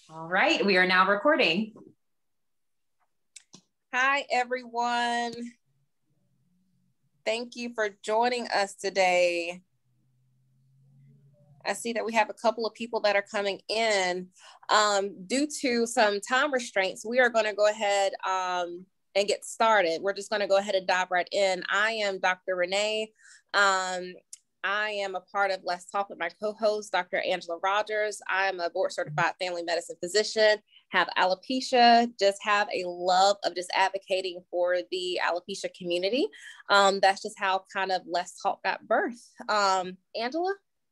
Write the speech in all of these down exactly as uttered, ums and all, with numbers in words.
All right, we are now recording. Hi, everyone. Thank you for joining us today. I see that we have a couple of people that are coming in. Um, due to some time restraints, we are going to go ahead um, and get started. We're just going to go ahead and dive right in. I am Doctor Renee. Um, I am a part of Let's Talk with my co-host, Doctor Angela Rogers. I'm a board certified family medicine physician, have alopecia, just have a love of just advocating for the alopecia community. Um, that's just how kind of Let's Talk got birth. Um, Angela?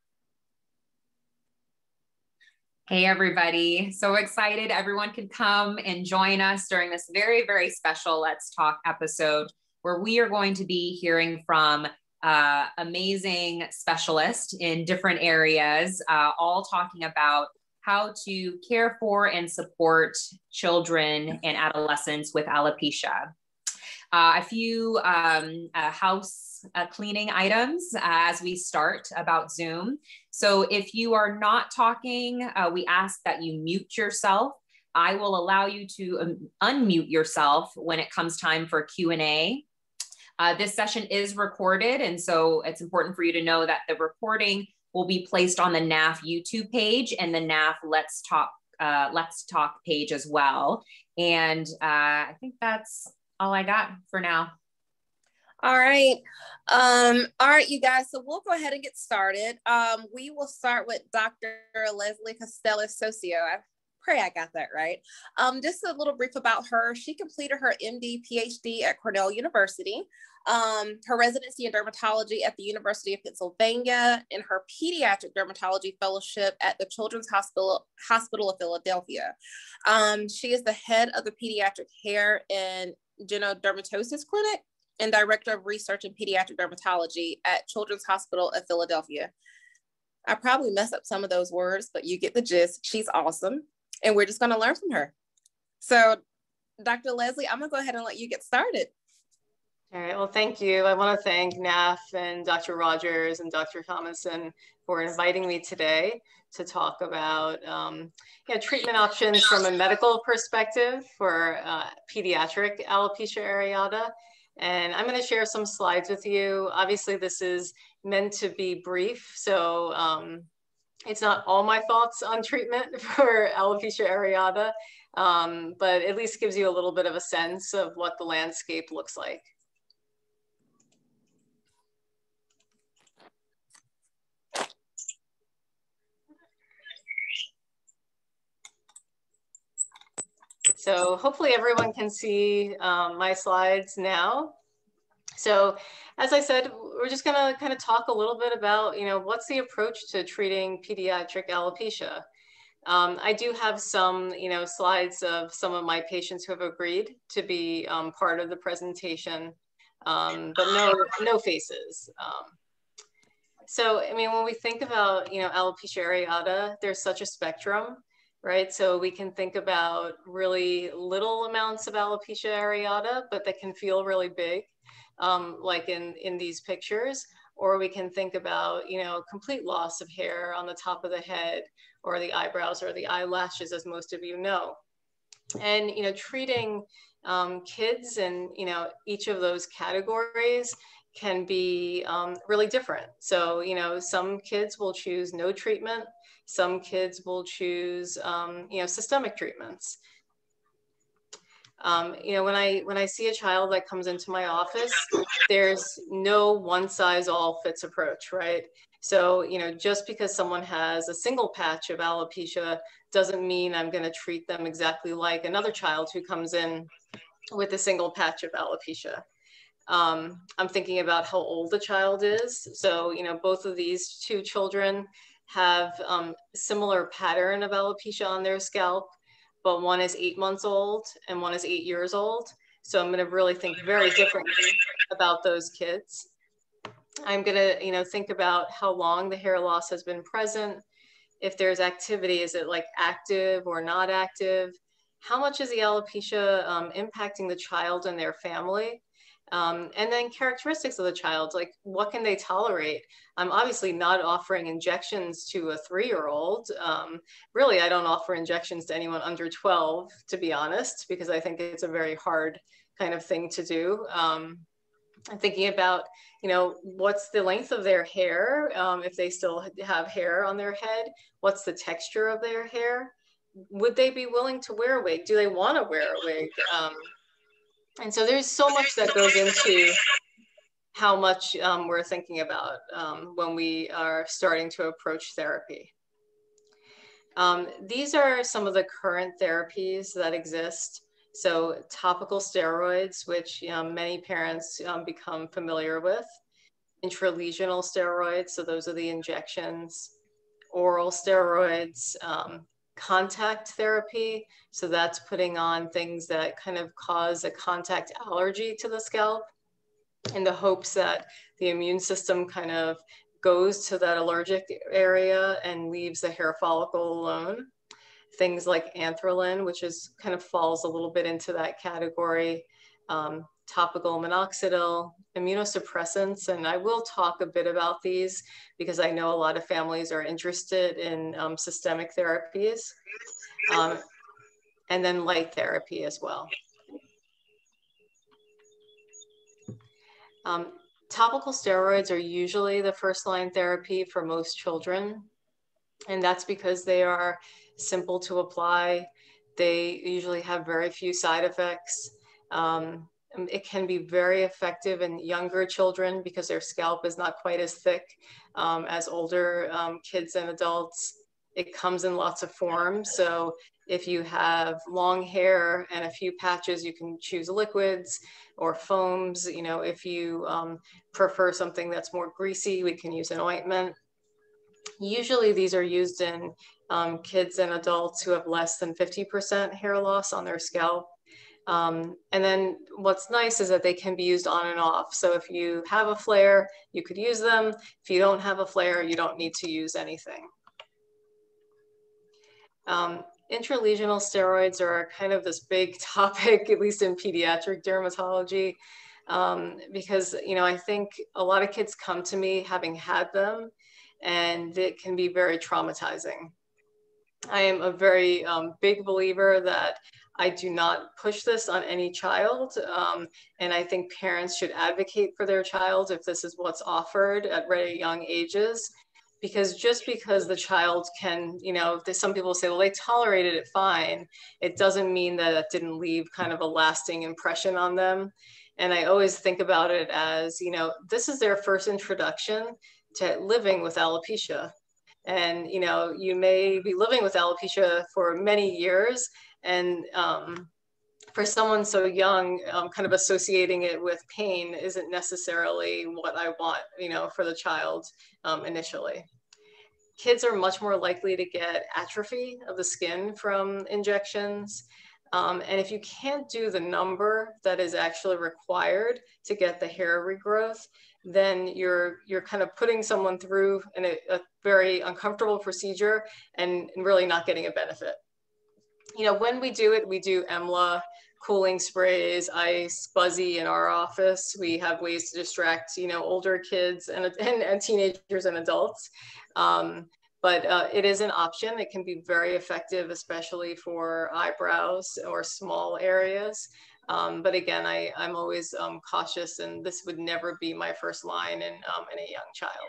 Hey, everybody. So excited everyone could come and join us during this very, very special Let's Talk episode, where we are going to be hearing from uh, amazing specialists in different areas, uh, all talking about how to care for and support children and adolescents with alopecia. Uh, a few um, uh, house uh, cleaning items uh, as we start about Zoom. So if you are not talking, uh, we ask that you mute yourself. I will allow you to um, unmute yourself when it comes time for Q and A. Uh, this session is recorded, and so it's important for you to know that the recording will be placed on the N A F YouTube page and the N A F Let's Talk uh, Let's Talk page as well. And uh, I think that's all I got for now. All right. Um, all right, you guys. So we'll go ahead and get started. Um, we will start with Doctor Leslie Castelo-Soccio. I pray I got that right. Um, just a little brief about her. She completed her M D P H D at Cornell University, um, her residency in dermatology at the University of Pennsylvania, and her pediatric dermatology fellowship at the Children's Hospital, Hospital of Philadelphia. Um, she is the head of the pediatric hair and genodermatosis clinic and director of research in pediatric dermatology at Children's Hospital of Philadelphia. I probably mess up some of those words, but you get the gist. She's awesome. And we're just going to learn from her. So, Doctor Leslie, I'm going to go ahead and let you get started. All right. Well, thank you. I want to thank N A F and Doctor Rogers and Doctor Thomason for inviting me today to talk about um, you know, treatment options from a medical perspective for uh, pediatric alopecia areata. And I'm going to share some slides with you. Obviously, this is meant to be brief, so um, it's not all my thoughts on treatment for alopecia areata, um, but at least gives you a little bit of a sense of what the landscape looks like. So hopefully everyone can see um, my slides now. So as I said, we're just gonna kind of talk a little bit about, you know, what's the approach to treating pediatric alopecia. Um, I do have some, you know, slides of some of my patients who have agreed to be um, part of the presentation, um, but no, no faces. Um, so, I mean, when we think about, you know, alopecia areata, there's such a spectrum, right? So we can think about really little amounts of alopecia areata, but that can feel really big. Um, like in, in these pictures, or we can think about, you know, complete loss of hair on the top of the head or the eyebrows or the eyelashes, as most of you know. And, you know, treating um, kids in, you know, each of those categories can be um, really different. So, you know, some kids will choose no treatment. Some kids will choose, um, you know, systemic treatments. Um, you know, when I when I see a child that comes into my office, there's no one size all fits approach, right? So, you know, just because someone has a single patch of alopecia doesn't mean I'm going to treat them exactly like another child who comes in with a single patch of alopecia. Um, I'm thinking about how old the child is. So, you know, both of these two children have um, similar pattern of alopecia on their scalp, but one is eight months old and one is eight years old. So I'm gonna really think very differently about those kids. I'm gonna, you know, think about how long the hair loss has been present. If there's activity, is it like active or not active? How much is the alopecia um, impacting the child and their family? Um, and then characteristics of the child, like what can they tolerate? I'm obviously not offering injections to a three-year-old. Um, really, I don't offer injections to anyone under twelve, to be honest, because I think it's a very hard kind of thing to do. Um, I'm thinking about, you know, what's the length of their hair, um, if they still have hair on their head, what's the texture of their hair? Would they be willing to wear a wig? Do they want to wear a wig? Um, and so there's so much that goes into how much um, we're thinking about um, when we are starting to approach therapy. Um, these are some of the current therapies that exist. So topical steroids, which um, many parents um, become familiar with. Intralesional steroids, so those are the injections. Oral steroids, um, contact therapy, so that's putting on things that kind of cause a contact allergy to the scalp in the hopes that the immune system kind of goes to that allergic area and leaves the hair follicle alone. Things like anthralin, which is kind of falls a little bit into that category. Um, topical minoxidil, immunosuppressants, and I will talk a bit about these because I know a lot of families are interested in um, systemic therapies, um, and then light therapy as well. Um, topical steroids are usually the first line therapy for most children, and that's because they are simple to apply. They usually have very few side effects. Um, it can be very effective in younger children because their scalp is not quite as thick um, as older um, kids and adults. It comes in lots of forms. So if you have long hair and a few patches, you can choose liquids or foams. You know, if you um, prefer something that's more greasy, we can use an ointment. Usually these are used in um, kids and adults who have less than fifty percent hair loss on their scalp. Um, and then what's nice is that they can be used on and off. So if you have a flare, you could use them. If you don't have a flare, you don't need to use anything. Um, intralesional steroids are kind of this big topic, at least in pediatric dermatology, um, because, you know, I think a lot of kids come to me having had them, and it can be very traumatizing. I am a very um, big believer that I do not push this on any child. Um, and I think parents should advocate for their child if this is what's offered at very young ages. Because just because the child can, you know, some people say, well, they tolerated it fine, it doesn't mean that it didn't leave kind of a lasting impression on them. And I always think about it as, you know, this is their first introduction to living with alopecia. And, you know, you may be living with alopecia for many years. And um, for someone so young, um, kind of associating it with pain isn't necessarily what I want, you know, for the child um, initially. Kids are much more likely to get atrophy of the skin from injections. Um, and if you can't do the number that is actually required to get the hair regrowth, then you're you're kind of putting someone through an, a, a very uncomfortable procedure and really not getting a benefit. You know, when we do it, we do E M L A, cooling sprays, ice, Buzzy in our office. We have ways to distract, you know, older kids and, and, and teenagers and adults. Um, but uh, it is an option. It can be very effective, especially for eyebrows or small areas. Um, but again, I, I'm always um, cautious, and this would never be my first line in, um, in a young child.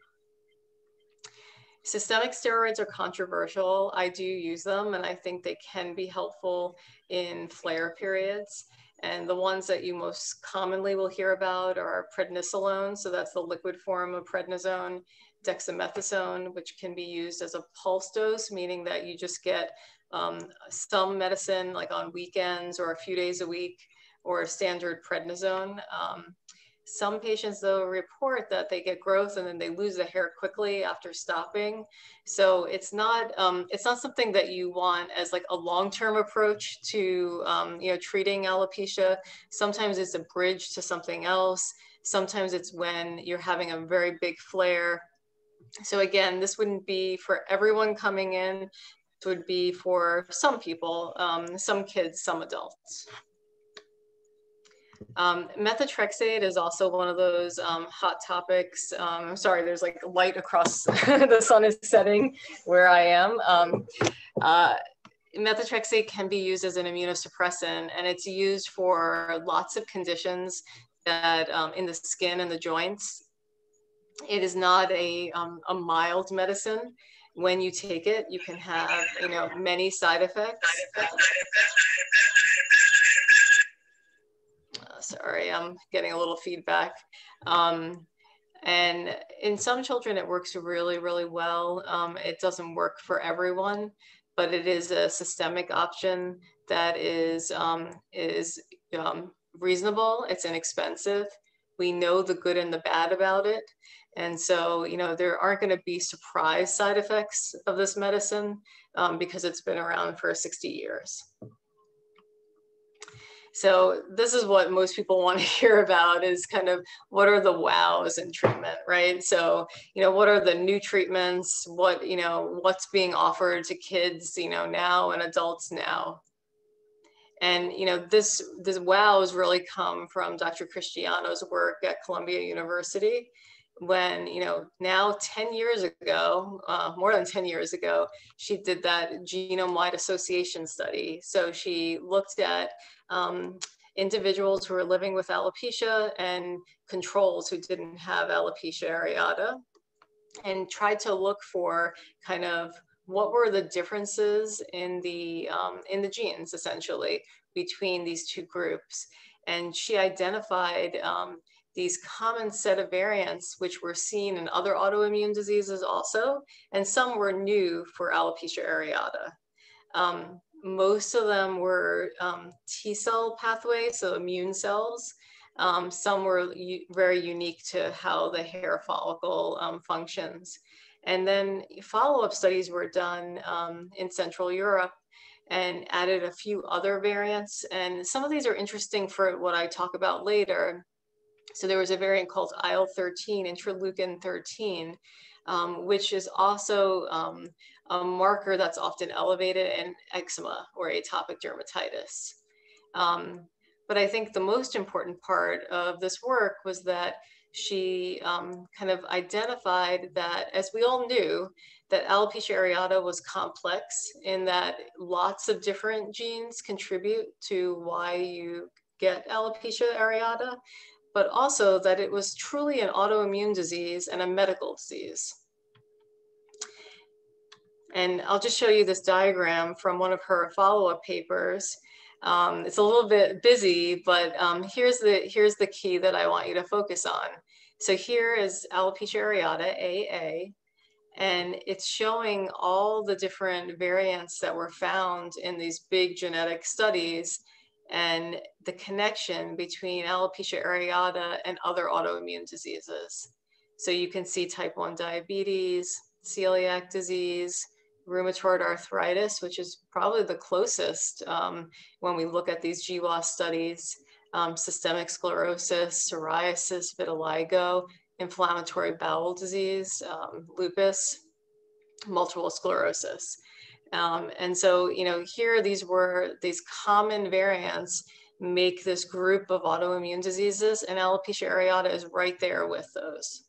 Systemic steroids are controversial. I do use them, and I think they can be helpful in flare periods. And the ones that you most commonly will hear about are prednisolone, so that's the liquid form of prednisone, dexamethasone, which can be used as a pulse dose, meaning that you just get um, some medicine like on weekends or a few days a week, or standard prednisone. Um, Some patients, though, report that they get growth and then they lose the hair quickly after stopping. So it's not um, it's not something that you want as like a long-term approach to um, you know, treating alopecia. Sometimes it's a bridge to something else. Sometimes it's when you're having a very big flare. So again, this wouldn't be for everyone coming in. It would be for some people, um, some kids, some adults. Um, methotrexate is also one of those um, hot topics. Um, I'm sorry, there's like light across, the sun is setting where I am. Um, uh, methotrexate can be used as an immunosuppressant, and it's used for lots of conditions that um, in the skin and the joints. It is not a, um, a mild medicine. When you take it, you can have, you know, many side effects. Uh, sorry, I'm getting a little feedback. Um, and in some children, it works really, really well. Um, it doesn't work for everyone, but it is a systemic option that is, um, is um, reasonable. It's inexpensive. We know the good and the bad about it. And so, you know, there aren't going to be surprise side effects of this medicine um, because it's been around for sixty years. So this is what most people want to hear about, is kind of what are the wows in treatment, right? So, you know, what are the new treatments? What, you know, what's being offered to kids, you know, now and adults now? And, you know, this, this wows really come from Doctor Cristiano's work at Columbia University, when, you know, now ten years ago, uh, more than ten years ago, she did that genome-wide association study. So she looked at um, individuals who were living with alopecia and controls who didn't have alopecia areata, and tried to look for kind of what were the differences in the, um, in the genes, essentially, between these two groups. And she identified um, these common set of variants, which were seen in other autoimmune diseases also, and some were new for alopecia areata. Um, most of them were um, T cell pathways, so immune cells. Um, some were very unique to how the hair follicle um, functions. And then follow-up studies were done um, in Central Europe and added a few other variants. And some of these are interesting for what I talk about later. So there was a variant called I L thirteen, interleukin thirteen, um, which is also um, a marker that's often elevated in eczema or atopic dermatitis. Um, but I think the most important part of this work was that she um, kind of identified that, as we all knew, that alopecia areata was complex in that lots of different genes contribute to why you get alopecia areata, but also that it was truly an autoimmune disease and a medical disease. And I'll just show you this diagram from one of her follow-up papers. Um, it's a little bit busy, but um, here's, the, here's the key that I want you to focus on. So here is alopecia areata, A A, and it's showing all the different variants that were found in these big genetic studies and the connection between alopecia areata and other autoimmune diseases. So you can see type one diabetes, celiac disease, rheumatoid arthritis, which is probably the closest um, when we look at these G W A S studies, um, systemic sclerosis, psoriasis, vitiligo, inflammatory bowel disease, um, lupus, multiple sclerosis. Um, and so, you know, here these were, these common variants make this group of autoimmune diseases, and alopecia areata is right there with those.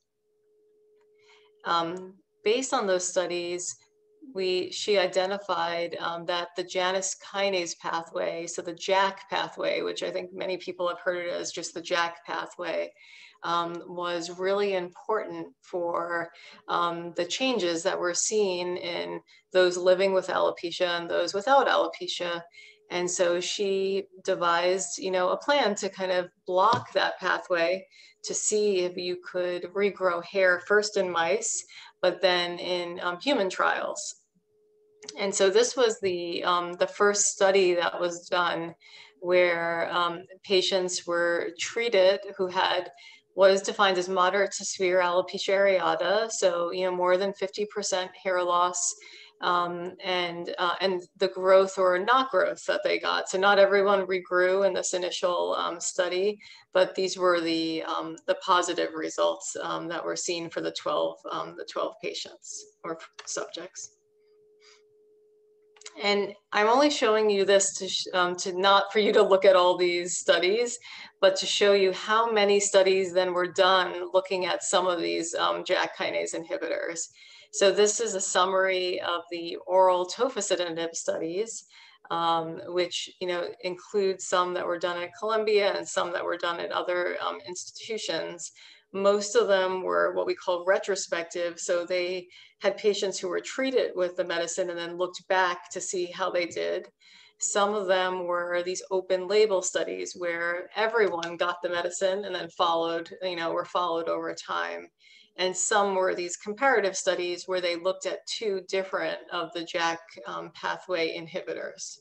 Um, based on those studies, we, she identified um, that the Janus kinase pathway, so the JAK pathway, which I think many people have heard it as just the JAK pathway, um, was really important for um, the changes that we're seeing in those living with alopecia and those without alopecia. And so she devised, you know, a plan to kind of block that pathway to see if you could regrow hair first in mice, but then in um, human trials. And so this was the, um, the first study that was done where um, patients were treated who had what is defined as moderate to severe alopecia areata. So, you know, more than fifty percent hair loss um, and, uh, and the growth or not growth that they got. So not everyone regrew in this initial um, study, but these were the, um, the positive results um, that were seen for the twelve, um, the twelve patients or subjects. And I'm only showing you this to, um, to not for you to look at all these studies, but to show you how many studies then were done looking at some of these um, JAK kinase inhibitors. So this is a summary of the oral tofacitinib studies, um, which you know includes some that were done at Columbia and some that were done at other um, institutions. Most of them were what we call retrospective. So they had patients who were treated with the medicine and then looked back to see how they did. Some of them were these open label studies where everyone got the medicine and then followed, you know, were followed over time. And some were these comparative studies where they looked at two different of the JAK um, pathway inhibitors.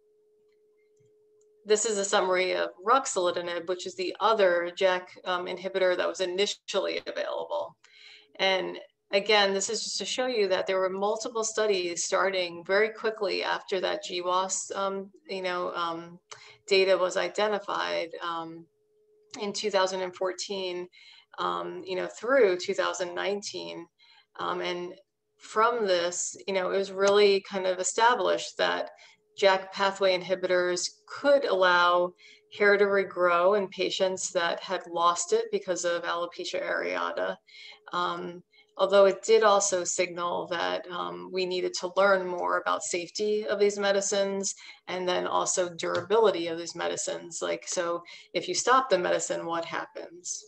This is a summary of ruxolitinib, which is the other JAK um, inhibitor that was initially available. And again, this is just to show you that there were multiple studies starting very quickly after that G W A S um, you know, um, data was identified um, in two thousand fourteen, um, you know, through two thousand nineteen. Um, and from this, you know, it was really kind of established that JAK pathway inhibitors could allow hair to regrow in patients that had lost it because of alopecia areata. Um, although it did also signal that um, we needed to learn more about safety of these medicines and then also durability of these medicines. Like, so if you stop the medicine, what happens?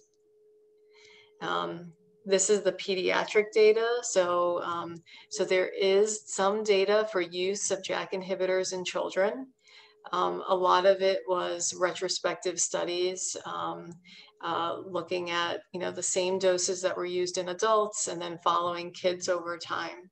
Um, This is the pediatric data. So, um, so there is some data for use of JAK inhibitors in children. Um, a lot of it was retrospective studies um, uh, looking at, you know, the same doses that were used in adults and then following kids over time.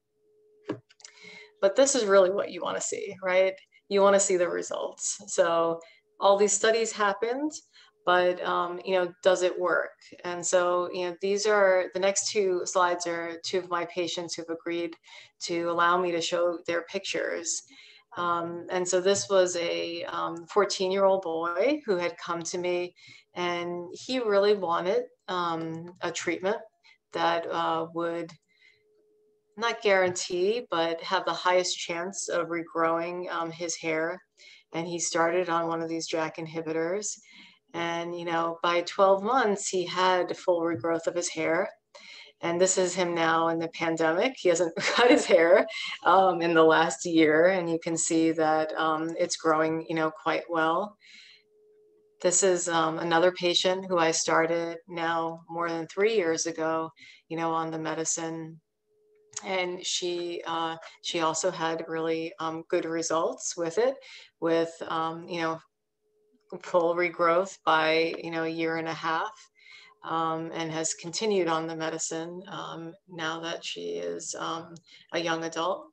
But this is really what you want to see, right? You want to see the results. So all these studies happened, but um, you know, does it work? And so, you know, these are the next two slides are two of my patients who've agreed to allow me to show their pictures. Um, and so this was a um, fourteen year old boy who had come to me and he really wanted um, a treatment that uh, would not guarantee, but have the highest chance of regrowing um, his hair. And he started on one of these JAK inhibitors. And, you know, by twelve months, he had full regrowth of his hair. And this is him now in the pandemic. He hasn't cut his hair um, in the last year. And you can see that um, it's growing, you know, quite well. This is um, another patient who I started now more than three years ago, you know, on the medicine. And she uh, she also had really um, good results with it, with, um, you know, full regrowth by, you know, a year and a half. Um, and has continued on the medicine um, now that she is um, a young adult.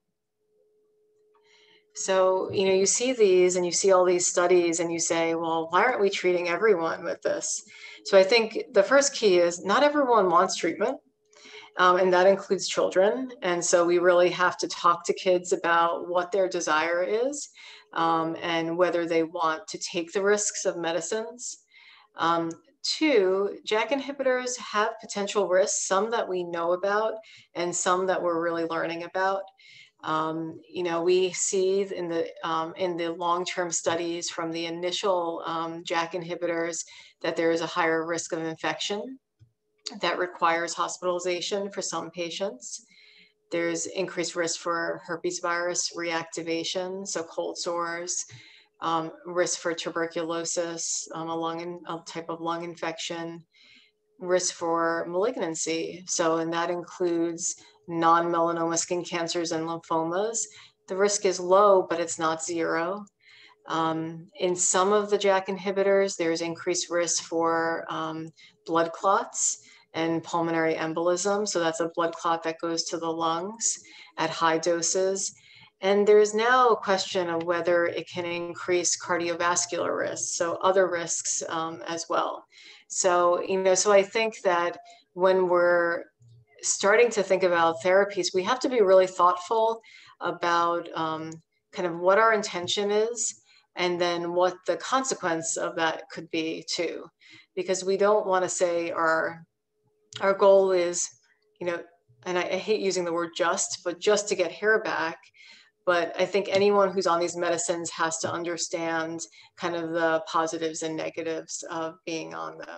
So, you know, you see these and you see all these studies and you say, well, why aren't we treating everyone with this? So I think the first key is not everyone wants treatment. Um, and that includes children. And so we really have to talk to kids about what their desire is um, and whether they want to take the risks of medicines. Um, Two, JAK inhibitors have potential risks, some that we know about and some that we're really learning about. Um, you know, we see in the, um, in the long-term studies from the initial um, JAK inhibitors that there is a higher risk of infection that requires hospitalization for some patients. There's increased risk for herpes virus reactivation, so cold sores. Um, risk for tuberculosis, um, a lung, in, a type of lung infection, risk for malignancy. So, and that includes non-melanoma skin cancers and lymphomas. The risk is low, but it's not zero. Um, in some of the JAK inhibitors, there's increased risk for um, blood clots and pulmonary embolism. So that's a blood clot that goes to the lungs at high doses. And there's now a question of whether it can increase cardiovascular risks, so other risks um, as well. So, you know, so I think that when we're starting to think about therapies, we have to be really thoughtful about um, kind of what our intention is and then what the consequence of that could be too. Because we don't want to say our, our goal is, you know, and I, I hate using the word just, but just to get hair back. But I think anyone who's on these medicines has to understand kind of the positives and negatives of being on them.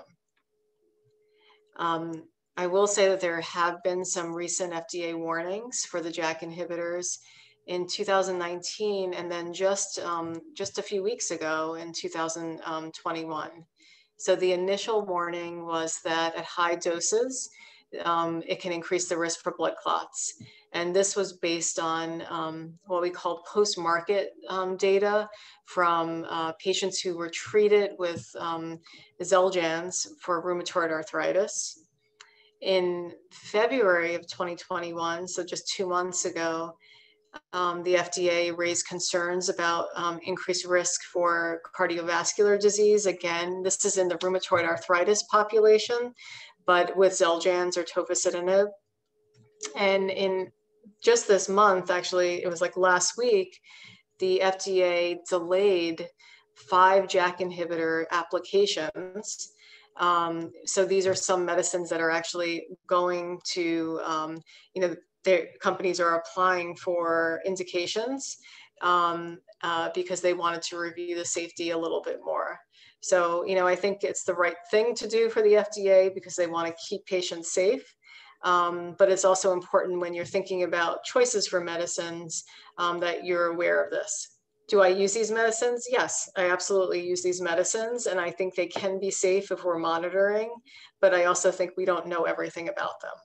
Um, I will say that there have been some recent F D A warnings for the JAK inhibitors in two thousand nineteen, and then just, um, just a few weeks ago in two thousand twenty-one. So the initial warning was that at high doses, um, it can increase the risk for blood clots. And this was based on um, what we called post-market um, data from uh, patients who were treated with um, Xeljanz for rheumatoid arthritis. In February of twenty twenty-one, so just two months ago, um, the F D A raised concerns about um, increased risk for cardiovascular disease. Again, this is in the rheumatoid arthritis population, but with Xeljanz or tofacitinib. And in just this month, actually, it was like last week, the F D A delayed five JAK inhibitor applications. Um, so these are some medicines that are actually going to, um, you know, their companies are applying for indications um, uh, because they wanted to review the safety a little bit more. So, you know, I think it's the right thing to do for the F D A because they want to keep patients safe. Um, but it's also important when you're thinking about choices for medicines um, that you're aware of this. Do I use these medicines? Yes, I absolutely use these medicines, and I think they can be safe if we're monitoring, but I also think we don't know everything about them.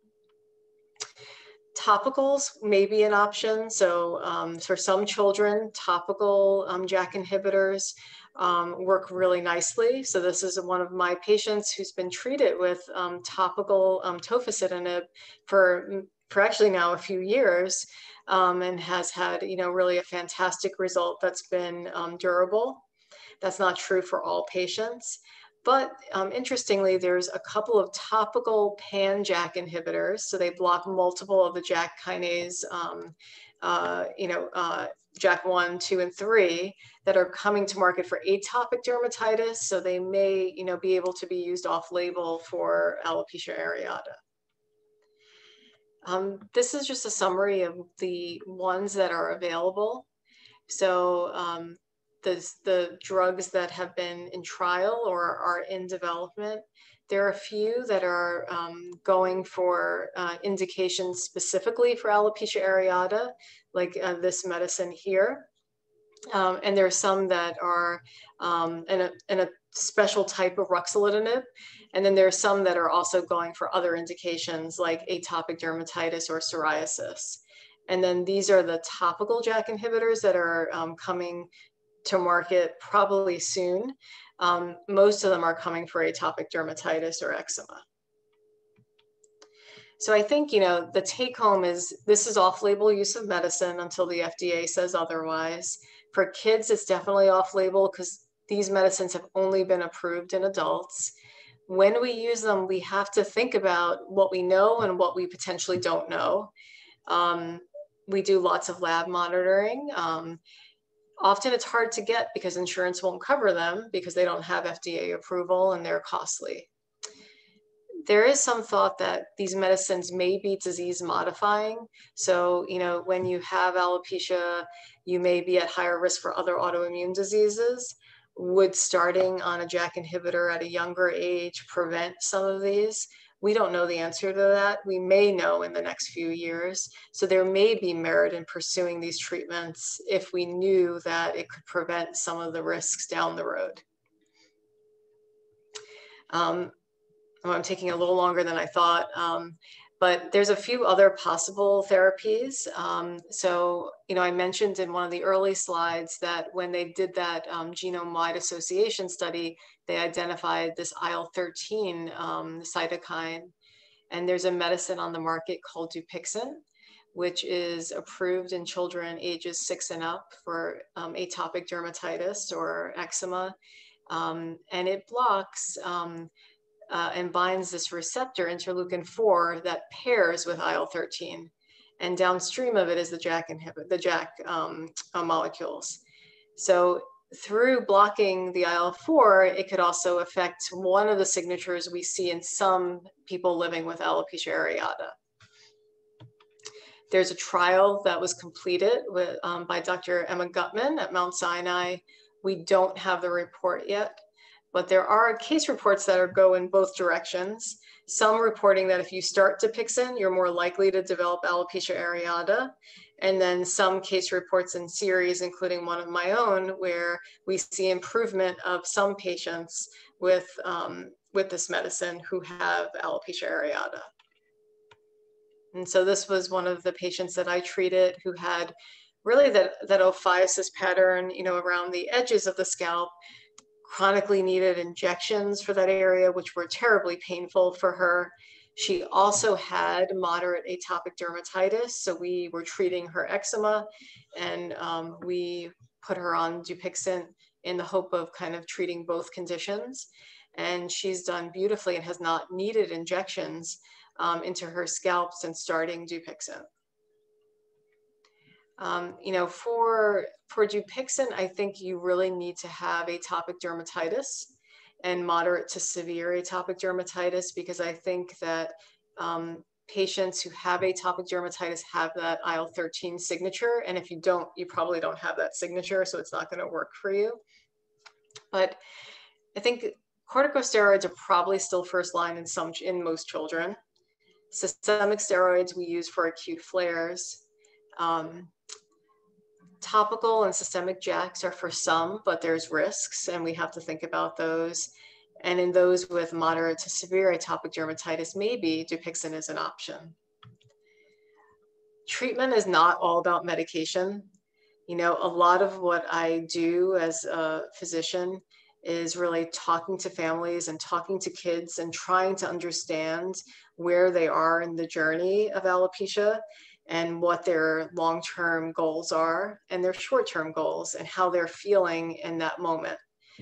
Topicals may be an option. So um, for some children, topical um, JAK inhibitors um, work really nicely. So this is one of my patients who's been treated with um, topical um, tofacitinib for, for actually now a few years um, and has had, you know, really a fantastic result that's been um, durable. That's not true for all patients. But um, interestingly, there's a couple of topical pan-JAK inhibitors. So they block multiple of the JAK kinase, um, uh, you know, uh, JAK one, two, and three that are coming to market for atopic dermatitis. So they may, you know, be able to be used off-label for alopecia areata. Um, this is just a summary of the ones that are available. So um, The, the drugs that have been in trial or are in development. There are a few that are um, going for uh, indications specifically for alopecia areata, like uh, this medicine here. Um, and there are some that are um, in, a, in a special type of ruxolitinib. And then there are some that are also going for other indications like atopic dermatitis or psoriasis. And then these are the topical JAK inhibitors that are um, coming to market probably soon. Um, most of them are coming for atopic dermatitis or eczema. So I think, you know, the take home is this is off-label use of medicine until the F D A says otherwise. For kids, it's definitely off-label because these medicines have only been approved in adults. When we use them, we have to think about what we know and what we potentially don't know. Um, we do lots of lab monitoring. Um, Often it's hard to get because insurance won't cover them because they don't have F D A approval and they're costly. There is some thought that these medicines may be disease modifying. So, you know, when you have alopecia, you may be at higher risk for other autoimmune diseases. Would starting on a JAK inhibitor at a younger age prevent some of these? We don't know the answer to that. We may know in the next few years. So there may be merit in pursuing these treatments if we knew that it could prevent some of the risks down the road. Um, oh, I'm taking a little longer than I thought, um, but there's a few other possible therapies. Um, so, you know, I mentioned in one of the early slides that when they did that um, genome-wide association study, they identified this I L thirteen um, cytokine, and there's a medicine on the market called Dupixent, which is approved in children ages six and up for um, atopic dermatitis or eczema, um, and it blocks um, uh, and binds this receptor interleukin four that pairs with I L thirteen, and downstream of it is the JAK inhibitor, the JAK um, uh, molecules. So through blocking the I L four, it could also affect one of the signatures we see in some people living with alopecia areata. There's a trial that was completed with, um, by Doctor Emma Gutman at Mount Sinai. We don't have the report yet, but there are case reports that are go in both directions. Some reporting that if you start Dupixent, you're more likely to develop alopecia areata. And then some case reports in series, including one of my own, where we see improvement of some patients with, um, with this medicine who have alopecia areata. And so this was one of the patients that I treated who had really that, that ophiasis pattern, you know, around the edges of the scalp, chronically needed injections for that area, which were terribly painful for her. She also had moderate atopic dermatitis. So we were treating her eczema, and um, we put her on Dupixent in the hope of kind of treating both conditions. And she's done beautifully and has not needed injections um, into her scalp since starting Dupixent. Um, you know, for, for Dupixent, I think you really need to have atopic dermatitis and moderate to severe atopic dermatitis, because I think that um, patients who have atopic dermatitis have that I L thirteen signature. And if you don't, you probably don't have that signature, so it's not going to work for you. But I think corticosteroids are probably still first line in some, in most children. Systemic steroids we use for acute flares. Um, Topical and systemic J A Ks are for some, but there's risks, and we have to think about those. And in those with moderate to severe atopic dermatitis, maybe Dupixent is an option. Treatment is not all about medication. You know, a lot of what I do as a physician is really talking to families and talking to kids and trying to understand where they are in the journey of alopecia and what their long-term goals are and their short-term goals and how they're feeling in that moment.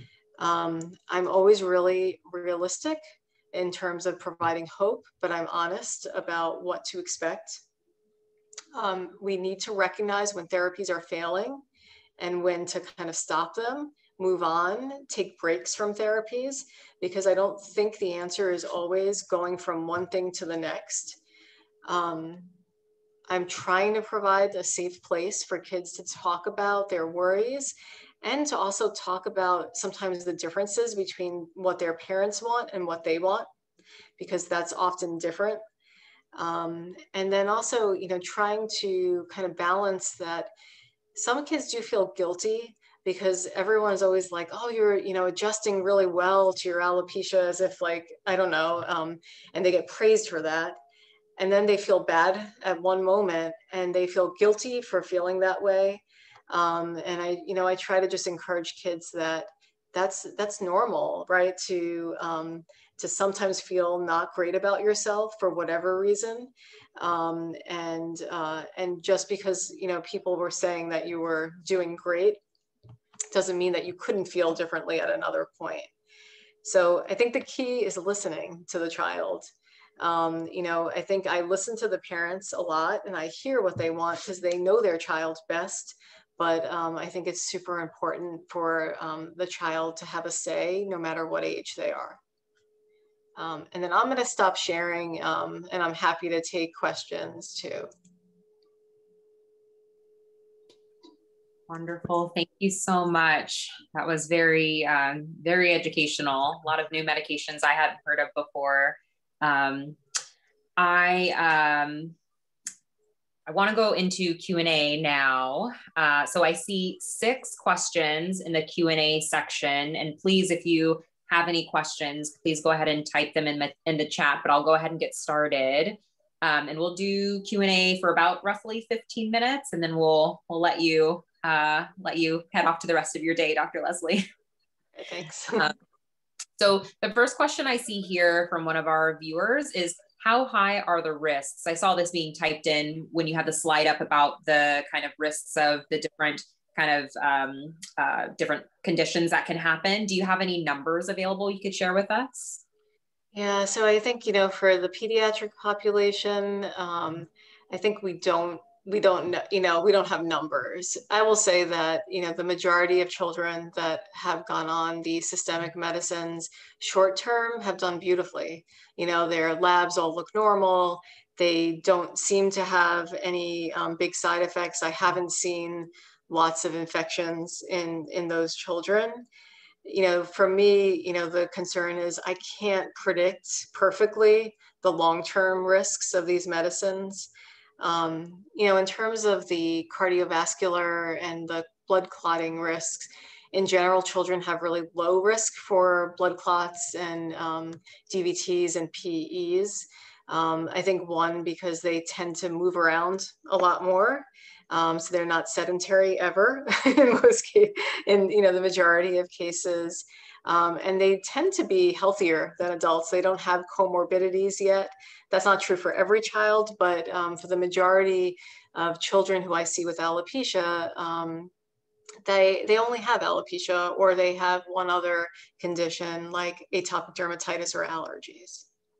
Um, I'm always really realistic in terms of providing hope, but I'm honest about what to expect. Um, we need to recognize when therapies are failing and when to kind of stop them, move on, take breaks from therapies, because I don't think the answer is always going from one thing to the next. Um, I'm trying to provide a safe place for kids to talk about their worries and to also talk about sometimes the differences between what their parents want and what they want, because that's often different. Um, and then also, you know, trying to kind of balance that some kids do feel guilty because everyone's always like, oh, you're, you know, adjusting really well to your alopecia as if like, I don't know, um, and they get praised for that. And then they feel bad at one moment and they feel guilty for feeling that way. Um, and I, you know, I try to just encourage kids that that's, that's normal, right? To, um, to sometimes feel not great about yourself for whatever reason. Um, and, uh, and just because, you know, people were saying that you were doing great doesn't mean that you couldn't feel differently at another point. So I think the key is listening to the child. Um, you know, I think I listen to the parents a lot and I hear what they want because they know their child best. But um, I think it's super important for um, the child to have a say no matter what age they are. Um, and then I'm going to stop sharing um, and I'm happy to take questions too. Wonderful. Thank you so much. That was very, um, very educational. A lot of new medications I hadn't heard of before. Um, I, um, I want to go into Q and A now. Uh, so I see six questions in the Q and A section, and please, if you have any questions, please go ahead and type them in the, in the chat, but I'll go ahead and get started. Um, and we'll do Q and A for about roughly fifteen minutes, and then we'll, we'll let you, uh, let you head off to the rest of your day, Doctor Leslie. Thanks. um, so the first question I see here from one of our viewers is, how high are the risks? I saw this being typed in when you had the slide up about the kind of risks of the different kind of um, uh, different conditions that can happen. Do you have any numbers available you could share with us? Yeah, so I think, you know, for the pediatric population, um, I think we don't, we don't know, you know, we don't have numbers. I will say that, you know, the majority of children that have gone on the systemic medicines short term have done beautifully. You know, their labs all look normal. they don't seem to have any um, big side effects. I haven't seen lots of infections in, in those children. You know, for me, you know, the concern is I can't predict perfectly the long-term risks of these medicines. Um, you know, in terms of the cardiovascular and the blood clotting risks, in general, children have really low risk for blood clots and um, D V Ts and P Es. Um, I think one, because they tend to move around a lot more. Um, so they're not sedentary ever in most cases, in you know the majority of cases, um, and they tend to be healthier than adults. They don't have comorbidities yet. That's not true for every child, but um, for the majority of children who I see with alopecia, um, they they only have alopecia, or they have one other condition like atopic dermatitis or allergies.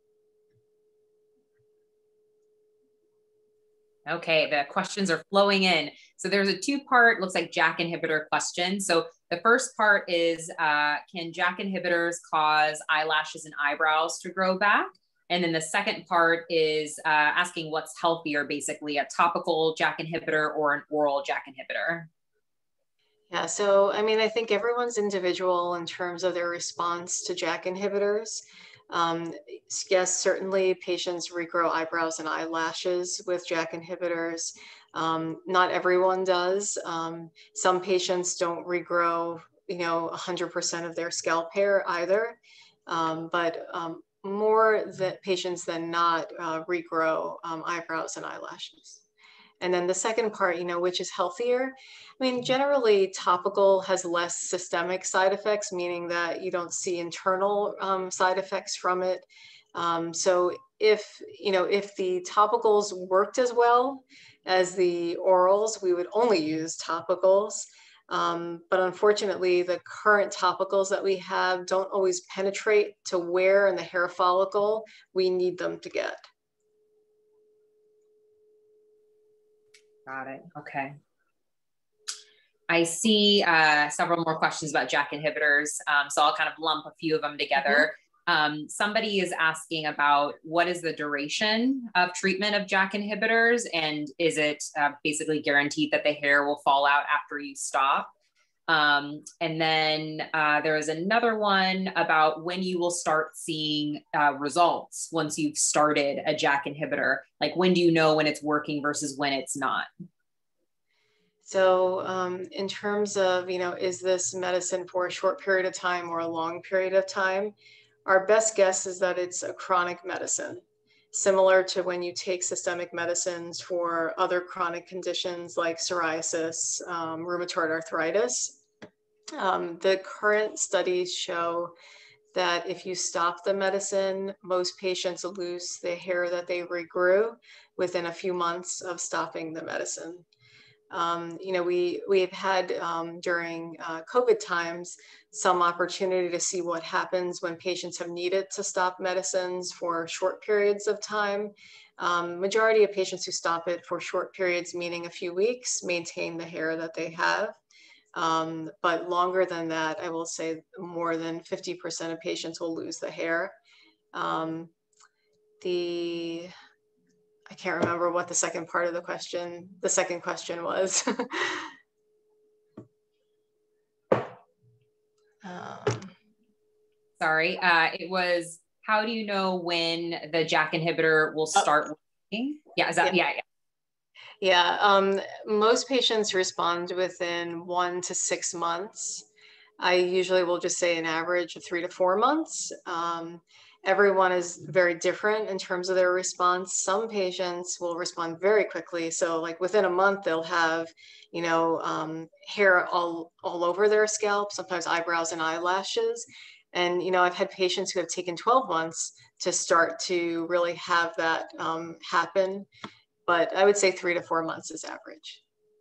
Okay, the questions are flowing in. So there's a two-part, looks like JAK inhibitor question. So the first part is, uh, can JAK inhibitors cause eyelashes and eyebrows to grow back? And then the second part is uh, asking what's healthier, basically a topical JAK inhibitor or an oral JAK inhibitor. Yeah, so I mean, I think everyone's individual in terms of their response to JAK inhibitors. Um, yes, certainly patients regrow eyebrows and eyelashes with JAK inhibitors. Um, not everyone does. Um, some patients don't regrow, you know, one hundred percent of their scalp hair either, um, but um, more that patients than not uh, regrow um, eyebrows and eyelashes. And then the second part, you know, which is healthier? I mean, generally topical has less systemic side effects, meaning that you don't see internal um, side effects from it. Um, so if, you know, if the topicals worked as well as the orals, we would only use topicals. Um, but unfortunately, the current topicals that we have don't always penetrate to where in the hair follicle we need them to get. Got it. Okay. I see uh, several more questions about JAK inhibitors. Um, so I'll kind of lump a few of them together. Mm-hmm. Um, somebody is asking about what is the duration of treatment of JAK inhibitors, and is it uh, basically guaranteed that the hair will fall out after you stop? Um, and then uh, there is another one about when you will start seeing uh, results once you've started a JAK inhibitor. Like, when do you know when it's working versus when it's not? So um, in terms of, you know, is this medicine for a short period of time or a long period of time? Our best guess is that it's a chronic medicine, similar to when you take systemic medicines for other chronic conditions like psoriasis, um, rheumatoid arthritis. Um, the current studies show that if you stop the medicine, most patients lose the hair that they regrew within a few months of stopping the medicine. Um, you know, we, we've had um, during uh, COVID times some opportunity to see what happens when patients have needed to stop medicines for short periods of time. Um, majority of patients who stop it for short periods, meaning a few weeks, maintain the hair that they have. Um, but longer than that, I will say more than fifty percent of patients will lose the hair. Um, the I can't remember what the second part of the question, the second question was. um, Sorry, uh, it was, how do you know when the JAK inhibitor will start oh. working? Yeah, is that, yeah, yeah. Yeah, um, most patients respond within one to six months. I usually will just say an average of three to four months. Um, everyone is very different in terms of their response. Some patients will respond very quickly. So like within a month, they'll have, you know, um, hair all, all over their scalp, sometimes eyebrows and eyelashes. And, you know, I've had patients who have taken twelve months to start to really have that um, happen. But I would say three to four months is average.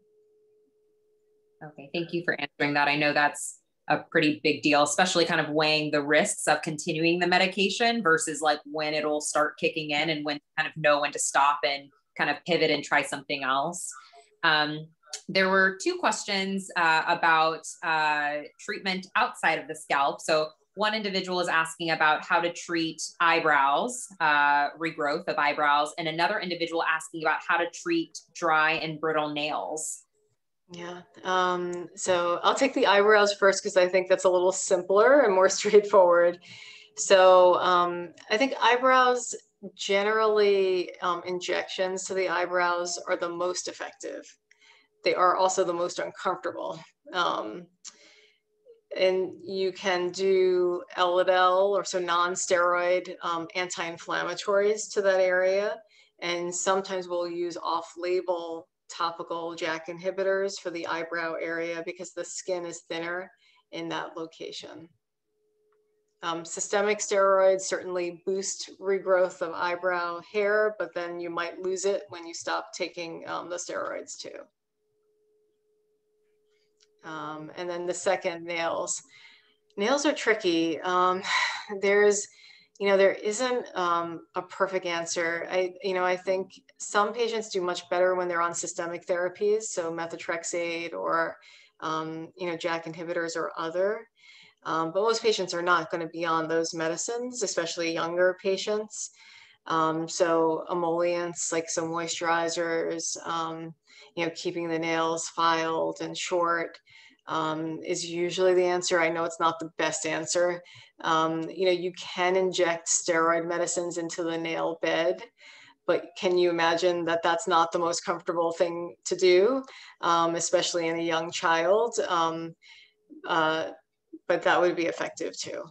Okay, thank you for answering that. I know that's a pretty big deal, especially kind of weighing the risks of continuing the medication versus like when it'll start kicking in and when to kind of know when to stop and kind of pivot and try something else. Um, there were two questions uh, about uh, treatment outside of the scalp. So one individual is asking about how to treat eyebrows, uh, regrowth of eyebrows, and another individual asking about how to treat dry and brittle nails. Yeah, um, so I'll take the eyebrows first because I think that's a little simpler and more straightforward. So um, I think eyebrows, generally um, injections to the eyebrows are the most effective. They are also the most uncomfortable. Um, and you can do L A D L, or so non-steroid um, anti-inflammatories to that area. And sometimes we'll use off-label topical JAK inhibitors for the eyebrow area because the skin is thinner in that location. Um, systemic steroids certainly boost regrowth of eyebrow hair, but then you might lose it when you stop taking um, the steroids too. Um, and then the second, nails. Nails are tricky. Um, there's, you know, there isn't um, a perfect answer. I, you know, I think some patients do much better when they're on systemic therapies, so methotrexate or, um, you know, JAK inhibitors or other. Um, but most patients are not going to be on those medicines, especially younger patients. Um, so emollients, like some moisturizers, um, you know, keeping the nails filed and short um, is usually the answer. I know it's not the best answer. Um, you know, you can inject steroid medicines into the nail bed, but can you imagine that that's not the most comfortable thing to do, um, especially in a young child? Um, uh, but that would be effective too.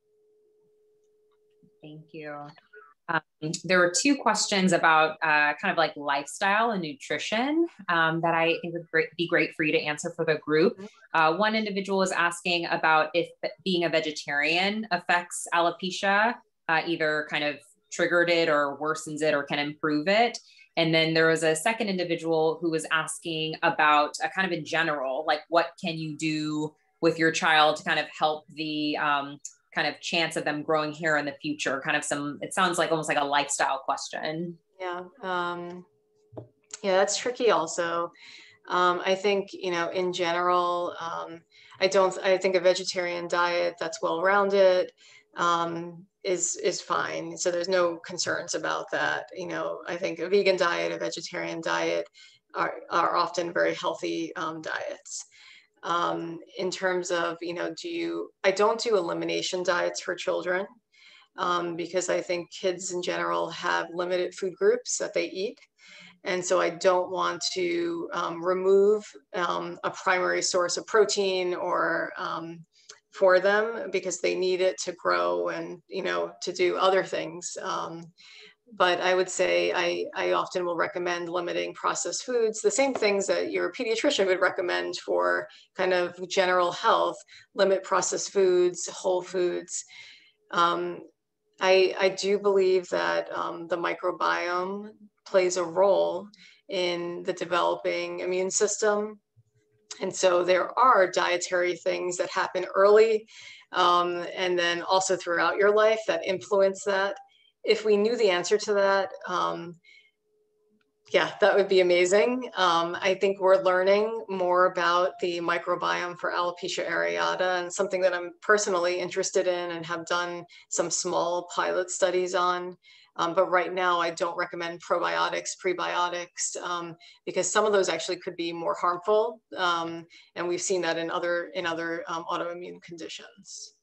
Thank you. Um, there were two questions about uh, kind of like lifestyle and nutrition um, that I think would great, be great for you to answer for the group. Uh, one individual was asking about if being a vegetarian affects alopecia, uh, either kind of triggered it or worsens it or can improve it. And then there was a second individual who was asking about uh, kind of in general, like what can you do with your child to kind of help the um, kind of chance of them growing hair in the future, kind of some, it sounds like almost like a lifestyle question. Yeah, um, yeah, that's tricky also. Um, I think, you know, in general, um, I don't, I think a vegetarian diet that's well-rounded um, is, is fine. So there's no concerns about that. You know, I think a vegan diet, a vegetarian diet are, are often very healthy um, diets. Um, in terms of, you know, do you, I don't do elimination diets for children um, because I think kids in general have limited food groups that they eat. And so I don't want to um, remove um, a primary source of protein or um, for them because they need it to grow and, you know, to do other things. Um, But I would say I, I often will recommend limiting processed foods, the same things that your pediatrician would recommend for kind of general health, limit processed foods, whole foods. Um, I, I do believe that um, the microbiome plays a role in the developing immune system. And so there are dietary things that happen early um, and then also throughout your life that influence that. If we knew the answer to that, um, yeah, that would be amazing. Um, I think we're learning more about the microbiome for alopecia areata, and something that I'm personally interested in and have done some small pilot studies on. Um, but right now I don't recommend probiotics, prebiotics, um, because some of those actually could be more harmful. Um, and we've seen that in other, in other um, autoimmune conditions.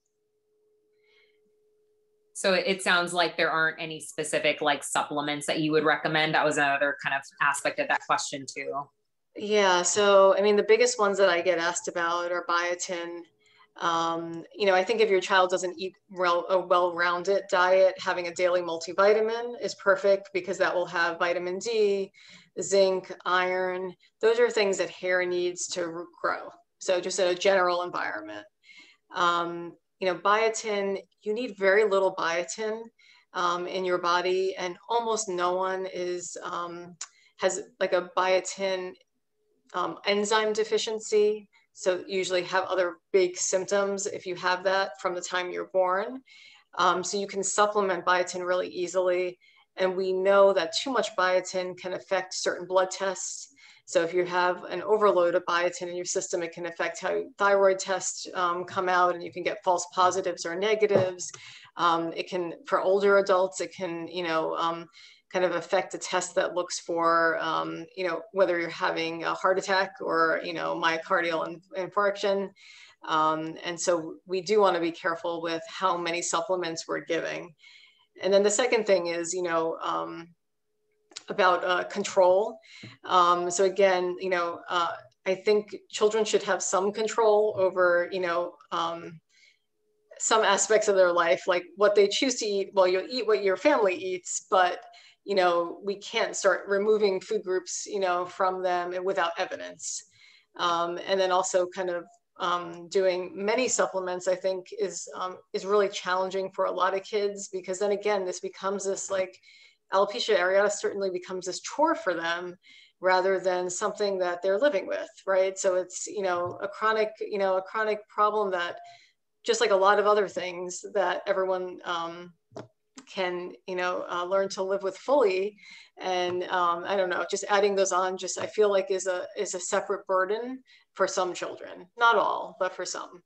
So it sounds like there aren't any specific like supplements that you would recommend. That was another kind of aspect of that question too. Yeah, so I mean, the biggest ones that I get asked about are biotin. Um, you know, I think if your child doesn't eat well, a well-rounded diet, having a daily multivitamin is perfect because that will have vitamin D, zinc, iron. Those are things that hair needs to grow. So just in a general environment. Um, you know, biotin, you need very little biotin um, in your body, and almost no one is um, has like a biotin um, enzyme deficiency. So usually have other big symptoms if you have that from the time you're born. Um, so you can supplement biotin really easily. And we know that too much biotin can affect certain blood tests. So if you have an overload of biotin in your system, it can affect how thyroid tests um, come out, and you can get false positives or negatives. Um, it can, for older adults, it can, you know, um, kind of affect a test that looks for, um, you know, whether you're having a heart attack or, you know, myocardial in infarction. Um, and so we do want to be careful with how many supplements we're giving. And then the second thing is, you know, um, about uh, control. Um, so again, you know, uh, I think children should have some control over, you know, um, some aspects of their life, like what they choose to eat. Well, you'll eat what your family eats, but, you know, we can't start removing food groups, you know, from them and without evidence. Um, and then also kind of um, doing many supplements, I think is, um, is really challenging for a lot of kids, because then again, this becomes this like, alopecia areata certainly becomes this chore for them rather than something that they're living with, right? So it's, you know, a chronic, you know, a chronic problem that, just like a lot of other things that everyone um, can, you know, uh, learn to live with fully. And um, I don't know, just adding those on, just I feel like is a is a separate burden for some children, not all, but for some.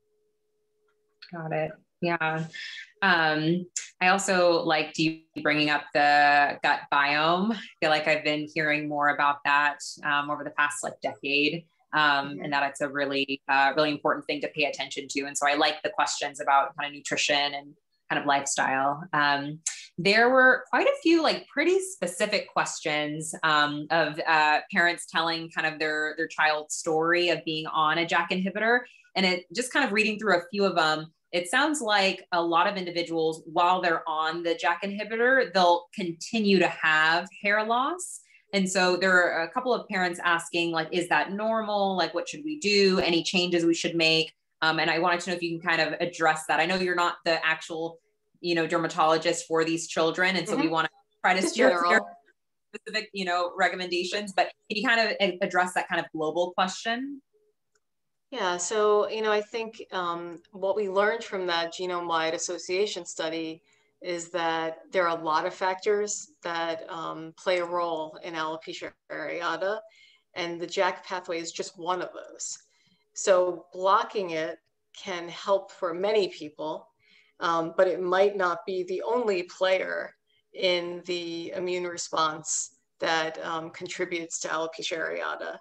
Got it. Yeah. Um, I also liked you bringing up the gut biome. I feel like I've been hearing more about that um, over the past like decade. Um, mm-hmm. And that it's a really, uh, really important thing to pay attention to. And so I like the questions about kind of nutrition and kind of lifestyle. Um, there were quite a few like pretty specific questions um, of uh, parents telling kind of their, their child's story of being on a JAK inhibitor. And it just kind of reading through a few of them, it sounds like a lot of individuals, while they're on the JAK inhibitor, they'll continue to have hair loss. And so there are a couple of parents asking, like, is that normal? Like, what should we do? Any changes we should make? Um, and I wanted to know if you can kind of address that. I know you're not the actual, you know, dermatologist for these children. And so mm-hmm. we want to try to steer clear specific, you know, recommendations, but can you kind of address that kind of global question? Yeah, so, you know, I think um, what we learned from that genome-wide association study is that there are a lot of factors that um, play a role in alopecia areata, and the JAK pathway is just one of those. So blocking it can help for many people, um, but it might not be the only player in the immune response that um, contributes to alopecia areata.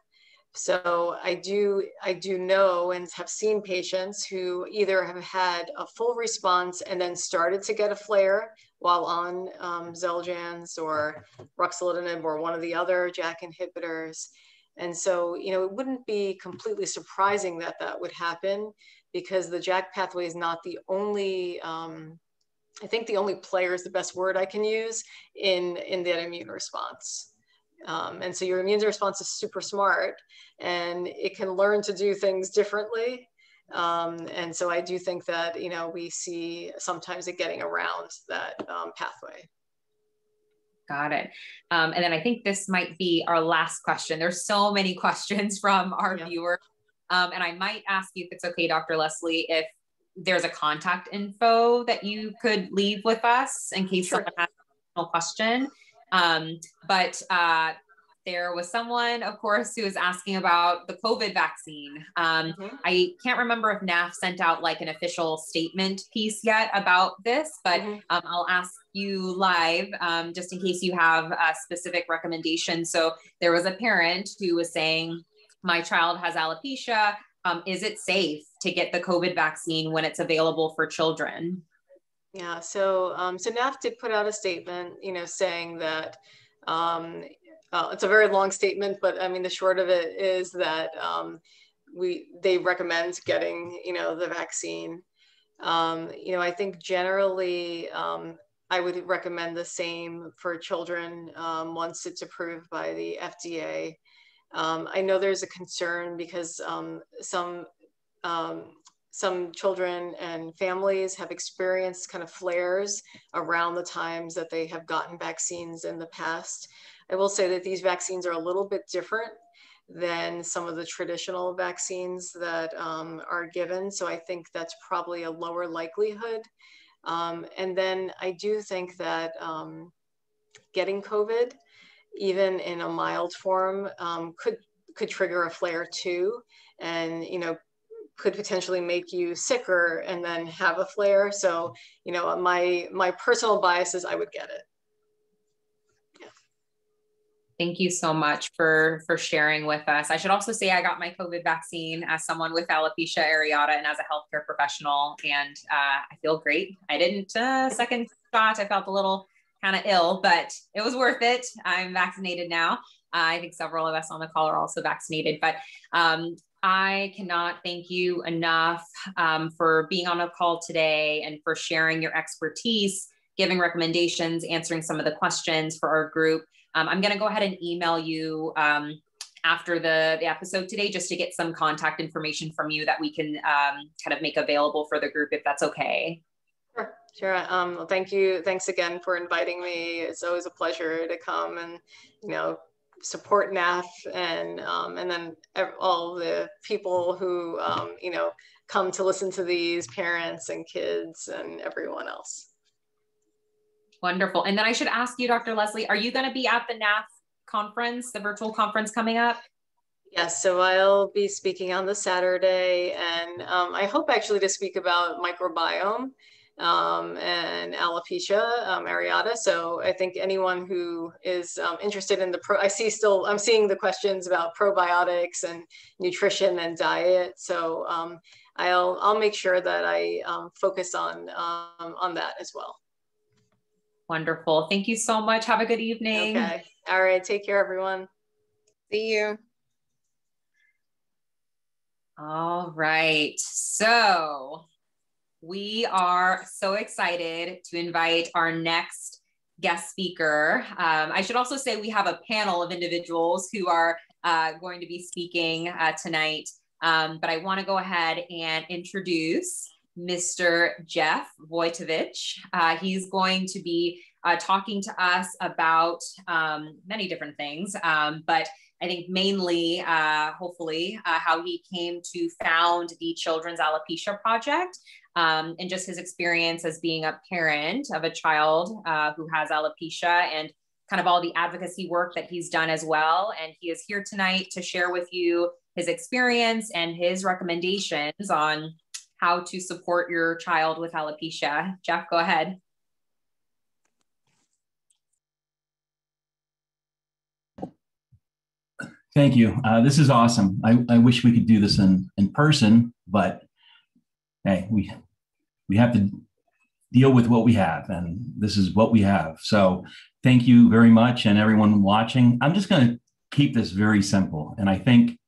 So I do, I do know and have seen patients who either have had a full response and then started to get a flare while on um, Xeljanz or ruxolitinib or one of the other JAK inhibitors. And so, you know, it wouldn't be completely surprising that that would happen, because the JAK pathway is not the only, um, I think the only player is the best word I can use in, in that immune response. Um, and so your immune response is super smart, and it can learn to do things differently. Um, and so I do think that, you know, we see sometimes it getting around that um, pathway. Got it. Um, and then I think this might be our last question. There's so many questions from our yeah. viewers. Um, and I might ask you if it's okay, Doctor Leslie, if there's a contact info that you could leave with us in case sure. someone has a question. Um, but uh, there was someone, of course, who was asking about the COVID vaccine. Um, mm-hmm. I can't remember if N A F sent out like an official statement piece yet about this, but mm-hmm. um, I'll ask you live um, just in case you have a specific recommendation. So there was a parent who was saying, my child has alopecia. Um, is it safe to get the COVID vaccine when it's available for children? Yeah, so um, so N A F did put out a statement, you know, saying that um, uh, it's a very long statement, but I mean, the short of it is that um, we they recommend getting, you know, the vaccine. Um, you know, I think generally um, I would recommend the same for children um, once it's approved by the F D A. Um, I know there's a concern because um, some um, some children and families have experienced kind of flares around the times that they have gotten vaccines in the past. I will say that these vaccines are a little bit different than some of the traditional vaccines that um, are given. So I think that's probably a lower likelihood. Um, and then I do think that um, getting COVID even in a mild form, um, could could trigger a flare too, and you know, could potentially make you sicker and then have a flare. So, you know, my my personal bias is I would get it. Thank you so much for, for sharing with us. I should also say I got my COVID vaccine as someone with alopecia areata and as a healthcare professional, and uh, I feel great. I didn't uh, second shot. I felt a little kind of ill, but it was worth it. I'm vaccinated now. Uh, I think several of us on the call are also vaccinated, but um, I cannot thank you enough um, for being on a call today and for sharing your expertise, giving recommendations, answering some of the questions for our group. Um, I'm going to go ahead and email you um, after the, the episode today, just to get some contact information from you that we can um, kind of make available for the group, if that's okay. Sure, sure. Um, well, thank you. Thanks again for inviting me. It's always a pleasure to come and, you know, support N A F and, um, and then all the people who, um, you know, come to listen to these, parents and kids and everyone else. Wonderful. And then I should ask you, Doctor Leslie, are you going to be at the N A F conference, the virtual conference coming up? Yes, so I'll be speaking on the Saturday, and um, I hope actually to speak about microbiome um, and alopecia um, areata. So I think anyone who is um, interested in the pro, I see still, I'm seeing the questions about probiotics and nutrition and diet. So um, I'll, I'll make sure that I um, focus on, um, on that as well. Wonderful. Thank you so much. Have a good evening. Okay. All right. Take care, everyone. See you. All right. So we are so excited to invite our next guest speaker. Um, I should also say we have a panel of individuals who are uh, going to be speaking uh, tonight. Um, but I want to go ahead and introduce Mister Jeff Woytovich. Uh, he's going to be uh, talking to us about um, many different things, um, but I think mainly, uh, hopefully, uh, how he came to found the Children's Alopecia Project, um, and just his experience as being a parent of a child uh, who has alopecia, and kind of all the advocacy work that he's done as well. And he is here tonight to share with you his experience and his recommendations on how to support your child with alopecia. Jeff, go ahead. Thank you. Uh, this is awesome. I, I wish we could do this in, in person, but hey, we, we have to deal with what we have, and this is what we have. So thank you very much, and everyone watching. I'm just going to keep this very simple. And I think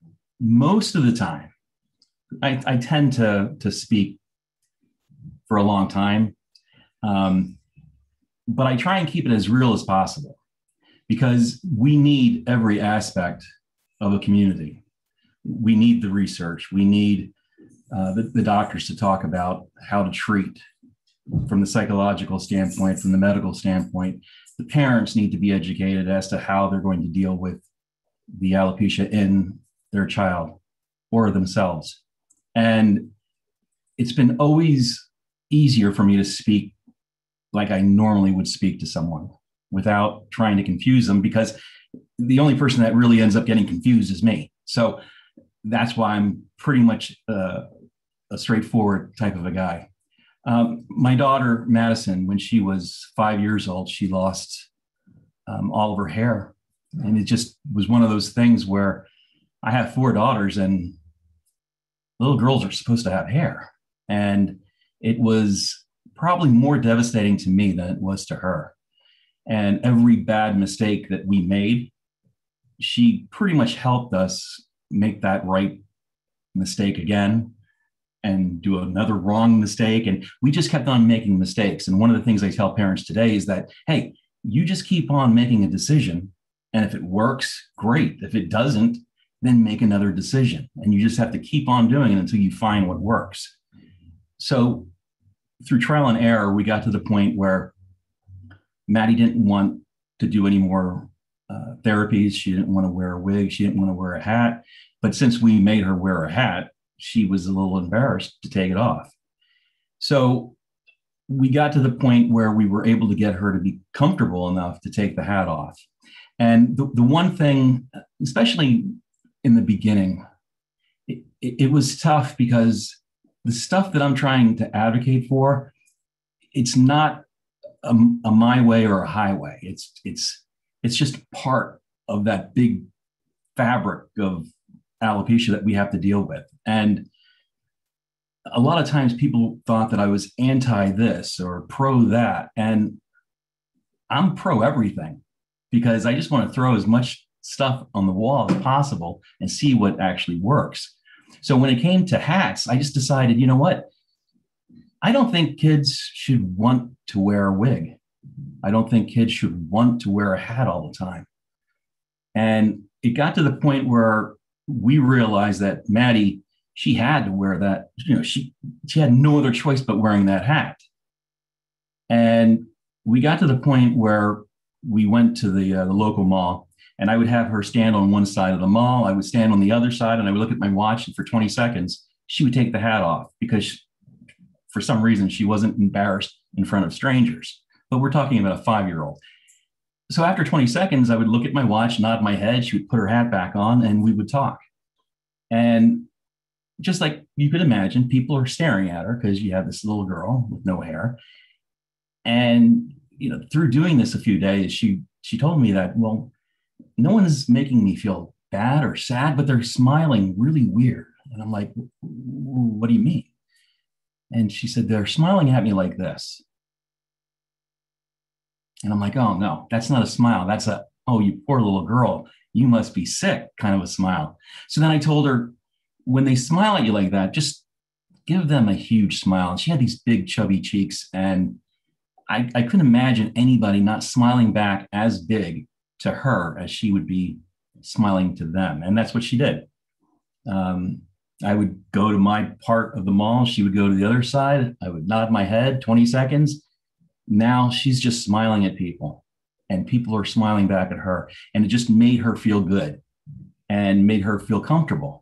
most of the time, I, I tend to, to speak for a long time, um, but I try and keep it as real as possible, because we need every aspect of a community. We need the research. We need uh, the, the doctors to talk about how to treat from the psychological standpoint, from the medical standpoint. The parents need to be educated as to how they're going to deal with the alopecia in their child or themselves. And it's been always easier for me to speak like I normally would speak to someone without trying to confuse them, because the only person that really ends up getting confused is me. So that's why I'm pretty much uh, a straightforward type of a guy. Um, my daughter, Madison, when she was five years old, she lost um, all of her hair. And it just was one of those things where I have four daughters, and little girls are supposed to have hair. And it was probably more devastating to me than it was to her. And every bad mistake that we made, she pretty much helped us make that right mistake again and do another wrong mistake. And we just kept on making mistakes. And one of the things I tell parents today is that, hey, you just keep on making a decision. And if it works, great. If it doesn't, then make another decision. And you just have to keep on doing it until you find what works. So through trial and error, we got to the point where Maddie didn't want to do any more uh, therapies. She didn't want to wear a wig. She didn't want to wear a hat. But since we made her wear a hat, she was a little embarrassed to take it off. So we got to the point where we were able to get her to be comfortable enough to take the hat off. And the, the one thing, especially in the beginning, it, it, it was tough because the stuff that I'm trying to advocate for, it's not a, a my way or a highway. It's, it's, it's just part of that big fabric of alopecia that we have to deal with. And a lot of times people thought that I was anti this or pro that. And I'm pro everything because I just want to throw as much stuff on the wall as possible and see what actually works. So when it came to hats, I just decided, you know what? I don't think kids should want to wear a wig. I don't think kids should want to wear a hat all the time. And it got to the point where we realized that Maddie, she had to wear that, you know, she, she had no other choice but wearing that hat. And we got to the point where we went to the, uh, the local mall, and I would have her stand on one side of the mall. I would stand on the other side, and I would look at my watch, and for twenty seconds, she would take the hat off because she, for some reason, she wasn't embarrassed in front of strangers. But we're talking about a five-year-old. So after twenty seconds, I would look at my watch, nod my head, she would put her hat back on, and we would talk. And just like you could imagine, people are staring at her because you have this little girl with no hair. And, you know, through doing this a few days, she she told me that, well, no one is making me feel bad or sad, but they're smiling really weird. And I'm like, what do you mean? And she said, they're smiling at me like this. And I'm like, oh, no, that's not a smile. That's a, oh, you poor little girl, you must be sick kind of a smile. So then I told her, when they smile at you like that, just give them a huge smile. And she had these big chubby cheeks, and I, I couldn't imagine anybody not smiling back as big to her as she would be smiling to them. And that's what she did. Um, I would go to my part of the mall. She would go to the other side. I would nod my head, twenty seconds. Now she's just smiling at people, and people are smiling back at her. And it just made her feel good and made her feel comfortable.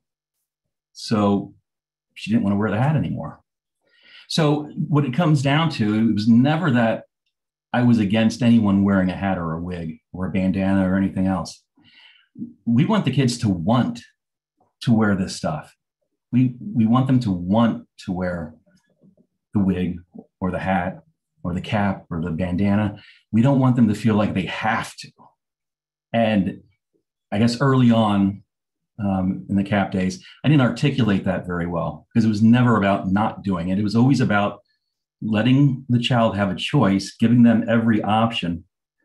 So she didn't want to wear the hat anymore. So what it comes down to, it was never that I was against anyone wearing a hat or a wig or a bandana or anything else. We want the kids to want to wear this stuff. We, we want them to want to wear the wig or the hat or the cap or the bandana. We don't want them to feel like they have to. And I guess early on um, in the cap days, I didn't articulate that very well because it was never about not doing it. It was always about letting the child have a choice, giving them every option,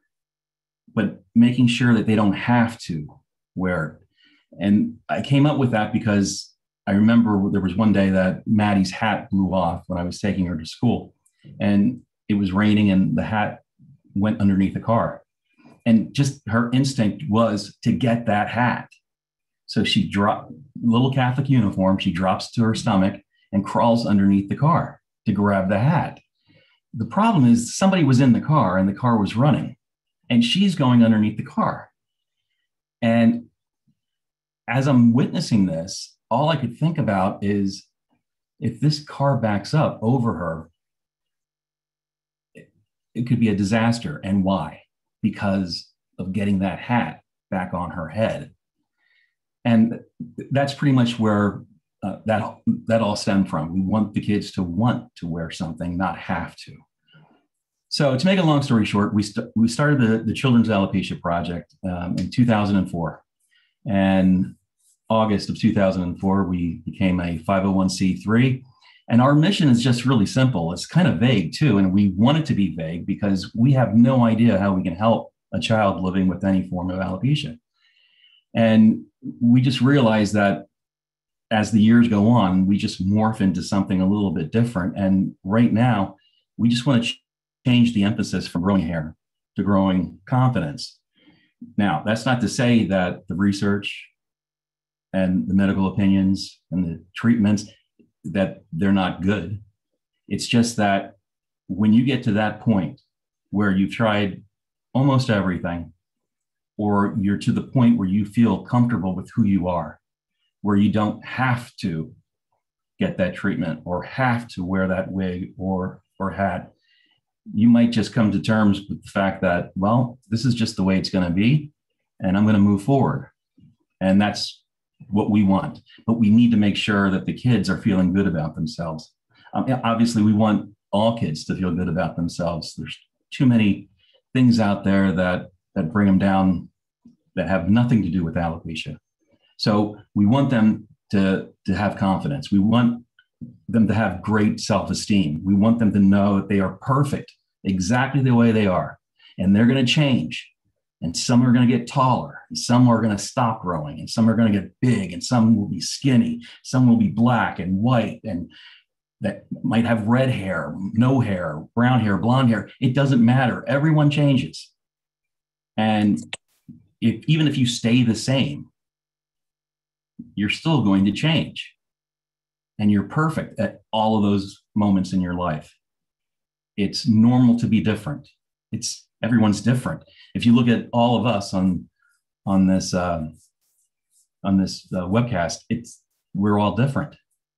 but making sure that they don't have to wear it. And I came up with that because I remember there was one day that Maddie's hat blew off when I was taking her to school, and it was raining and the hat went underneath the car. And just her instinct was to get that hat. So she dropped, little Catholic uniform, she drops to her stomach and crawls underneath the car to grab the hat. The problem is somebody was in the car and the car was running, and she's going underneath the car. And as I'm witnessing this, all I could think about is if this car backs up over her, it, it could be a disaster. And why? Because of getting that hat back on her head. And that's pretty much where uh, that, that all stemmed from. We want the kids to want to wear something, not have to. So to make a long story short, we, st- we started the, the Children's Alopecia Project um, in two thousand four. And August of two thousand four, we became a five oh one c three. And our mission is just really simple. It's kind of vague too. And we want it to be vague because we have no idea how we can help a child living with any form of alopecia. And we just realized that as the years go on, we just morph into something a little bit different. And right now, we just want to ch- change the emphasis from growing hair to growing confidence. Now, that's not to say that the research and the medical opinions and the treatments, that they're not good. It's just that when you get to that point where you've tried almost everything, or you're to the point where you feel comfortable with who you are, where you don't have to get that treatment or have to wear that wig or, or hat, you might just come to terms with the fact that, well, this is just the way it's going to be. and I'm going to move forward. And that's what we want. But we need to make sure that the kids are feeling good about themselves. Um, obviously, we want all kids to feel good about themselves. There's too many things out there that, that bring them down that have nothing to do with alopecia. So we want them to, to have confidence. We want them to have great self-esteem. We want them to know that they are perfect exactly the way they are. And they're going to change. And some are going to get taller, and some are going to stop growing, and some are going to get big, and some will be skinny, some will be black and white, and that might have red hair, no hair, brown hair, blonde hair. It doesn't matter. Everyone changes. And if, even if you stay the same, you're still going to change. And you're perfect at all of those moments in your life. It's normal to be different. It's everyone's different. If you look at all of us on on this uh, on this uh, webcast, it's we're all different.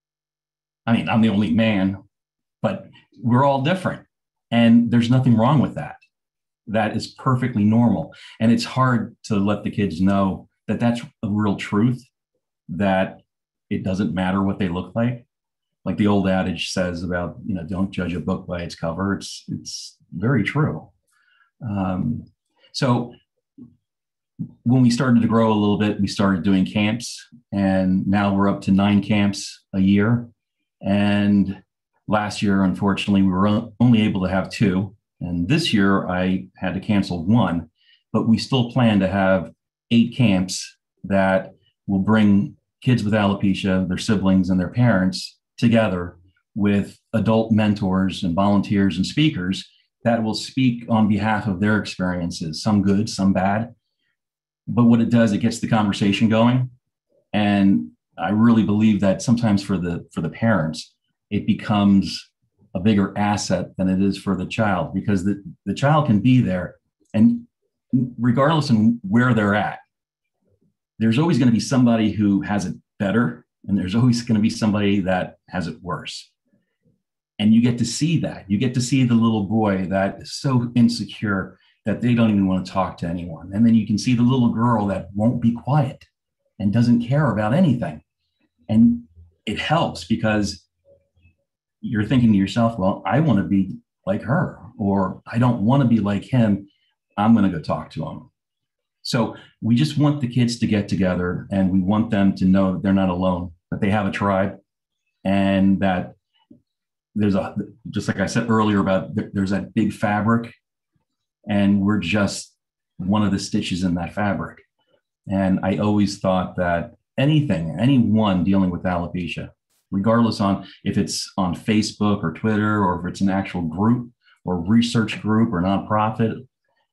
I mean, I'm the only man, but we're all different, and there's nothing wrong with that. That is perfectly normal, and it's hard to let the kids know that that's a real truth. That it doesn't matter what they look like. Like the old adage says about, you know, don't judge a book by its cover. It's it's very true. Um, so when we started to grow a little bit, we started doing camps, and now we're up to nine camps a year. And last year, unfortunately, we were only able to have two. And this year I had to cancel one, but we still plan to have eight camps that will bring kids with alopecia, their siblings and their parents together with adult mentors and volunteers and speakers that will speak on behalf of their experiences, some good, some bad. But what it does, it gets the conversation going. And I really believe that sometimes for the for the parents, it becomes a bigger asset than it is for the child, because the, the child can be there, and regardless of where they're at, there's always going to be somebody who has it better, and there's always going to be somebody that has it worse. And you get to see that. You get to see the little boy that is so insecure that they don't even want to talk to anyone. And then you can see the little girl that won't be quiet and doesn't care about anything. And it helps because you're thinking to yourself, well, I want to be like her, or I don't want to be like him. I'm going to go talk to him. So we just want the kids to get together, and we want them to know that they're not alone, that they have a tribe, and that there's a, just like I said earlier about there's that big fabric, and we're just one of the stitches in that fabric. And I always thought that anything, anyone dealing with alopecia, regardless on if it's on Facebook or Twitter, or if it's an actual group or research group or nonprofit,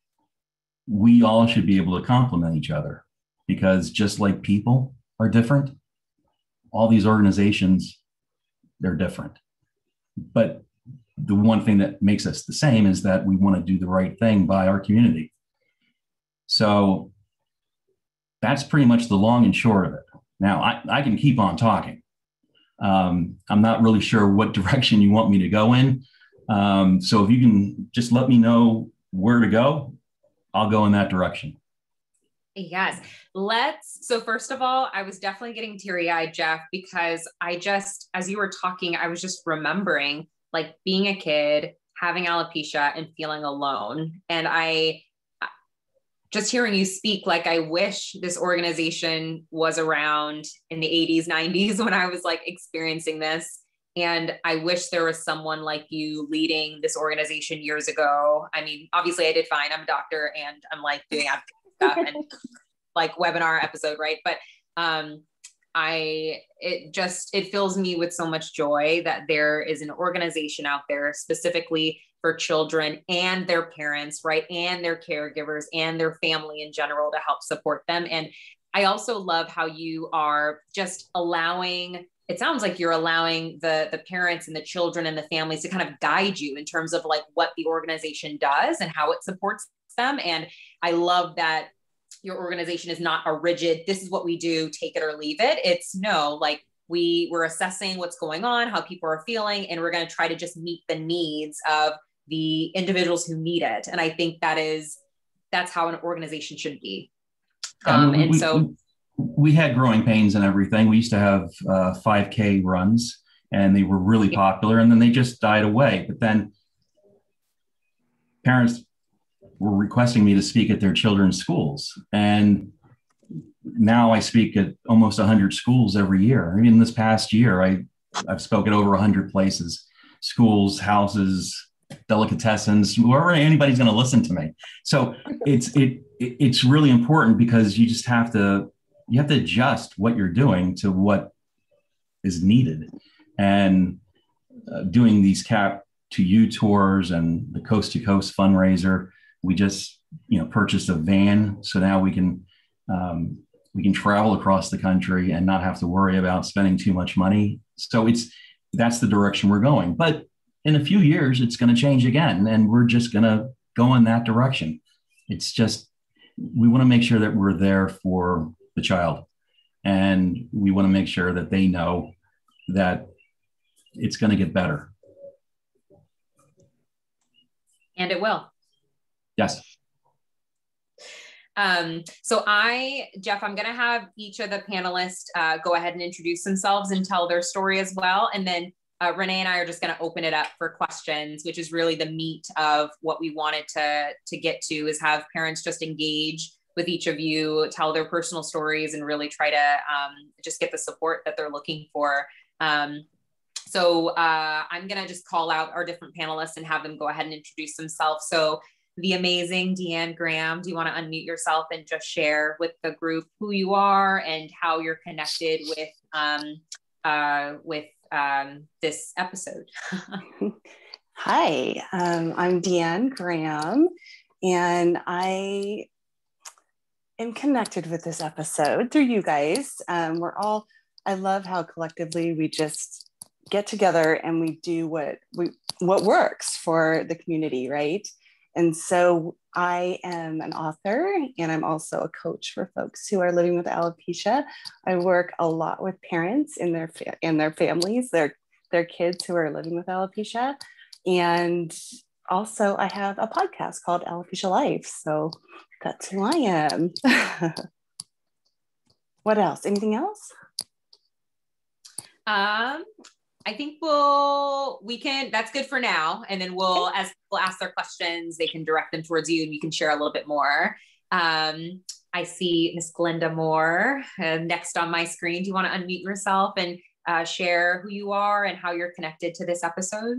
we all should be able to complement each other, because just like people are different, all these organizations, they're different. But the one thing that makes us the same is that we want to do the right thing by our community. So that's pretty much the long and short of it. Now, I, I can keep on talking. Um, I'm not really sure what direction you want me to go in. Um, so if you can just let me know where to go, I'll go in that direction. Yes, let's. So first of all, I was definitely getting teary-eyed, Jeff, because I just, as you were talking, I was just remembering like being a kid, having alopecia and feeling alone. And I just hearing you speak, like, I wish this organization was around in the eighties, nineties when I was like experiencing this. And I wish there was someone like you leading this organization years ago. I mean, obviously I did fine. I'm a doctor and I'm like doing stuff and like webinar episode, right? But um, I, it just, it fills me with so much joy that there is an organization out there specifically for children and their parents, right? And their caregivers and their family in general to help support them. And I also love how you are just allowing, it sounds like you're allowing the, the parents and the children and the families to kind of guide you in terms of like what the organization does and how it supports them. And I love that your organization is not a rigid, this is what we do, take it or leave it. It's no, like we we're assessing what's going on, how people are feeling, and we're going to try to just meet the needs of the individuals who need it. And I think that is, that's how an organization should be. Yeah, I Um, mean, and we, so we, we had growing pains and everything. We used to have uh, five K runs, and they were really popular, and then they just died away. But then parents were requesting me to speak at their children's schools. And now I speak at almost one hundred schools every year. I mean, this past year, I, I've spoken over one hundred places, schools, houses, delicatessens, wherever anybody's going to listen to me. So it's it it's really important, because you just have to you have to adjust what you're doing to what is needed. And uh, doing these cap to you tours and the coast to coast fundraiser, we just you know purchased a van, so now we can um, we can travel across the country and not have to worry about spending too much money. So it's that's the direction we're going. But in a few years, it's going to change again, and we're just going to go in that direction. It's just, we want to make sure that we're there for the child, and we want to make sure that they know that it's going to get better. and it will. Yes. Um, so I, Jeff, I'm going to have each of the panelists uh, go ahead and introduce themselves and tell their story as well. And then uh, Renee and I are just going to open it up for questions, which is really the meat of what we wanted to, to get to, is have parents just engage with each of you, tell their personal stories, and really try to um, just get the support that they're looking for. Um, so uh, I'm going to just call out our different panelists and have them go ahead and introduce themselves. So the amazing Deeann Graham, do you want to unmute yourself and just share with the group who you are and how you're connected with um, uh, with um, this episode? Hi, um, I'm Deeann Graham, and I am connected with this episode through you guys. Um, we're all, I love how collectively we just get together and we do what we what works for the community, right? And so I am an author, and I'm also a coach for folks who are living with alopecia. I work a lot with parents and their and their families, their their kids who are living with alopecia. And also I have a podcast called Alopecia Life. So that's who I am. What else? Anything else? Um, I think we'll, we can, that's good for now. And then we'll, Okay. as people ask their questions, they can direct them towards you and you can share a little bit more. Um, I see Miss Glenda Moore uh, next on my screen. Do you want to unmute yourself and uh, share who you are and how you're connected to this episode?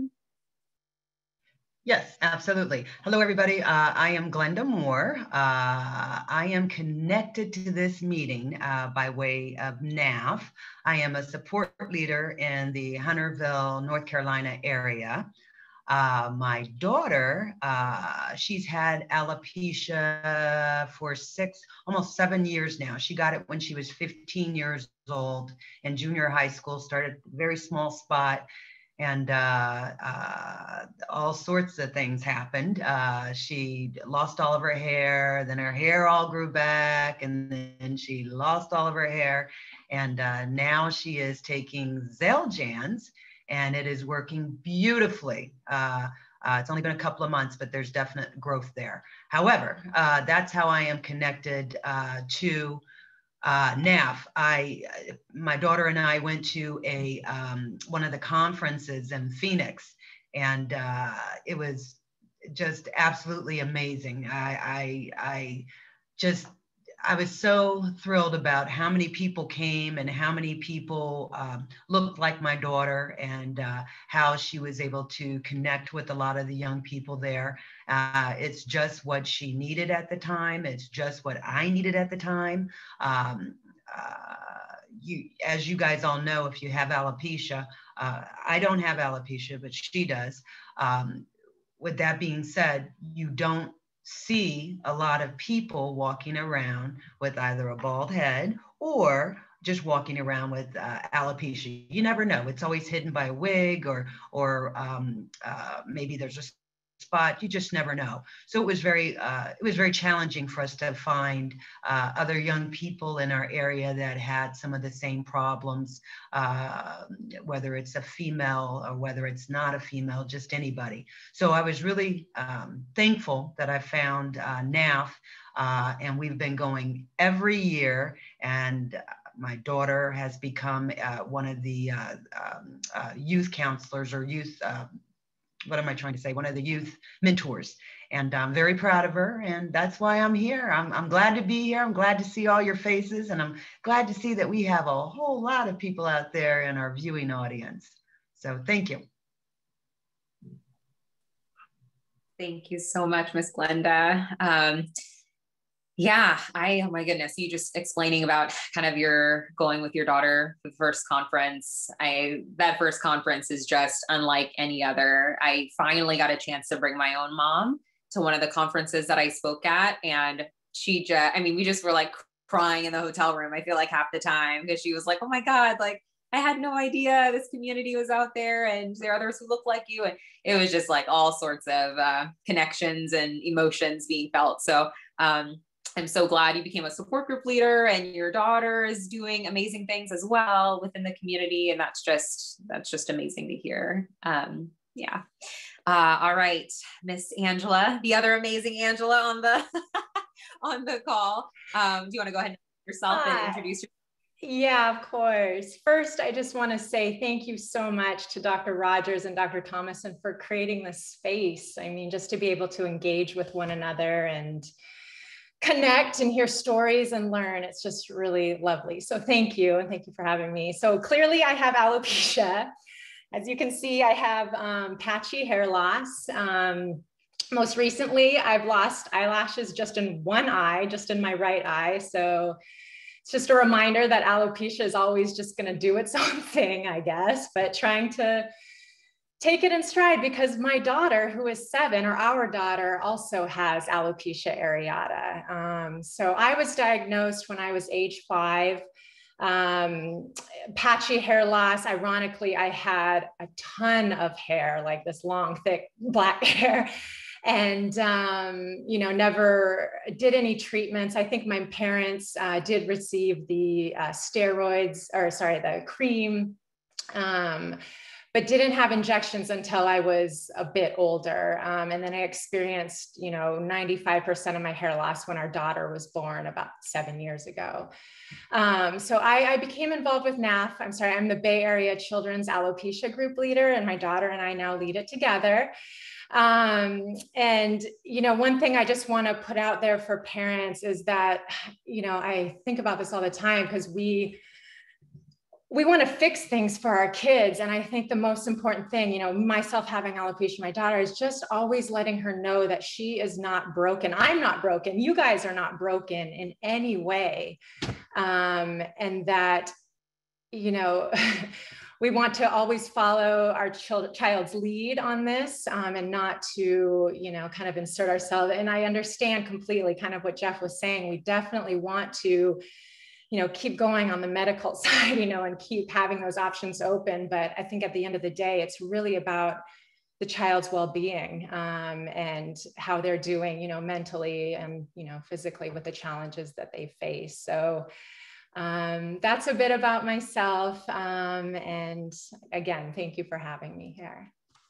Yes, absolutely. Hello, everybody. Uh, I am Glenda Moore. Uh, I am connected to this meeting uh, by way of N A F. I am a support leader in the Hunterville, North Carolina area. Uh, my daughter, uh, she's had alopecia for six, almost seven years now. She got it when she was fifteen years old in junior high school, started a very small spot. And uh, uh, all sorts of things happened. Uh, she lost all of her hair, then her hair all grew back, and then she lost all of her hair. And uh, now she is taking Xeljanz, and it is working beautifully. Uh, uh, it's only been a couple of months, but there's definite growth there. However, uh, that's how I am connected uh, to Uh, N A F. I, my daughter and I went to a um, one of the conferences in Phoenix, and uh, it was just absolutely amazing. I, I, I just, I was so thrilled about how many people came and how many people um, looked like my daughter, and uh, how she was able to connect with a lot of the young people there. Uh, it's just what she needed at the time. It's just what I needed at the time. Um, uh, you, as you guys all know, if you have alopecia, uh, I don't have alopecia, but she does. Um, with that being said, you don't see a lot of people walking around with either a bald head or just walking around with uh, alopecia. You never know. It's always hidden by a wig, or or um, uh, maybe there's a spot. You just never know. So it was very, uh, it was very challenging for us to find uh, other young people in our area that had some of the same problems, uh, whether it's a female or whether it's not a female, just anybody. So I was really um, thankful that I found uh, N A F, uh, and we've been going every year, and my daughter has become uh, one of the uh, um, uh, youth counselors or youth, uh, what am I trying to say? One of the youth mentors. And I'm very proud of her. And that's why I'm here. I'm, I'm glad to be here. I'm glad to see all your faces. And I'm glad to see that we have a whole lot of people out there in our viewing audience. So thank you. Thank you so much, Miz Glenda. Um, Yeah, I, oh my goodness, you just explaining about kind of your going with your daughter for the first conference. I, that first conference is just unlike any other. I finally got a chance to bring my own mom to one of the conferences that I spoke at. And she just, I mean, we just were like crying in the hotel room, I feel like half the time, because she was like, oh my God, like I had no idea this community was out there and there are others who look like you. And it was just like all sorts of uh, connections and emotions being felt. So, um, I'm so glad you became a support group leader and your daughter is doing amazing things as well within the community. And that's just, that's just amazing to hear. Um, yeah. Uh, all right, Miss Angela, the other amazing Angela on the, on the call. Um, do you want to go ahead and introduce yourself Hi. and introduce yourself? Yeah, of course. First, I just want to say thank you so much to Doctor Rogers and Doctor Thomason for creating this space. I mean, just to be able to engage with one another and connect and hear stories and learn. It's just really lovely. So thank you. And thank you for having me. So clearly I have alopecia. As you can see, I have um, patchy hair loss. Um, most recently, I've lost eyelashes just in one eye, just in my right eye. So it's just a reminder that alopecia is always just going to do its own thing, I guess, but trying to take it in stride, because my daughter, who is seven, or our daughter, also has alopecia areata. Um, so I was diagnosed when I was age five, um, patchy hair loss. Ironically, I had a ton of hair, like this long, thick black hair, and, um, you know, never did any treatments. I think my parents uh, did receive the uh, steroids, or sorry, the cream, um, but didn't have injections until I was a bit older. Um, and then I experienced, you know, ninety-five percent of my hair loss when our daughter was born about seven years ago. Um, so I, I became involved with N A F. I'm sorry, I'm the Bay Area Children's Alopecia Group leader, and my daughter and I now lead it together. Um, and, you know, one thing I just want to put out there for parents is that, you know, I think about this all the time, because we, we want to fix things for our kids. And I think the most important thing, you know, myself having alopecia, my daughter, is just always letting her know that she is not broken. I'm not broken. You guys are not broken in any way. Um, and that, you know, we want to always follow our child, child's lead on this, um, and not to, you know, kind of insert ourselves. And I understand completely kind of what Jeff was saying. We definitely want to, you know, keep going on the medical side, you know, and keep having those options open. But I think at the end of the day, it's really about the child's well-being, um, and how they're doing, you know, mentally and, you know, physically with the challenges that they face. So um, that's a bit about myself. Um, and again, thank you for having me here.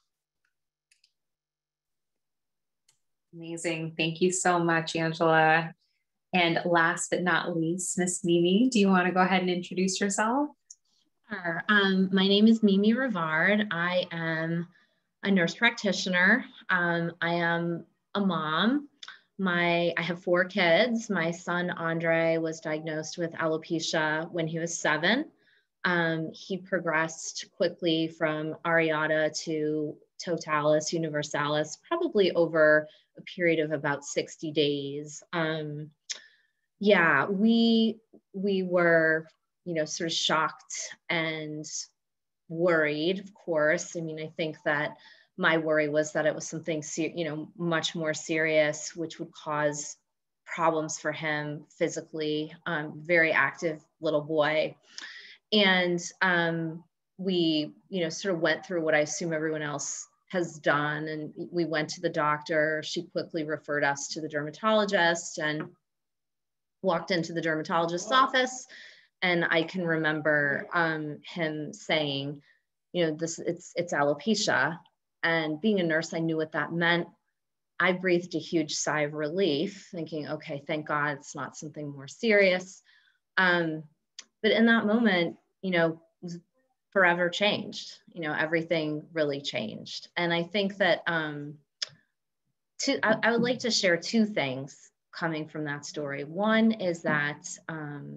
Amazing. Thank you so much, Angela. And last but not least, Miss Mimi, do you want to go ahead and introduce yourself? Sure. Um, my name is Mimi Rivard. I am a nurse practitioner. Um, I am a mom. My, I have four kids. My son, Andre, was diagnosed with alopecia when he was seven. Um, he progressed quickly from areata to totalis universalis, probably over a period of about sixty days. Um, yeah, we, we were, you know, sort of shocked and worried, of course. I mean, I think that my worry was that it was something, you know, much more serious, which would cause problems for him physically. Um, very active little boy. And um, we, you know, sort of went through what I assume everyone else has done. And we went to the doctor. She quickly referred us to the dermatologist and walked into the dermatologist's office. And I can remember um, him saying, you know, this it's it's alopecia. And being a nurse, I knew what that meant. I breathed a huge sigh of relief, thinking, okay, thank God it's not something more serious. Um, but in that moment, you know, forever changed. You know, everything really changed. And I think that um, two, I, I would like to share two things coming from that story. One is that um,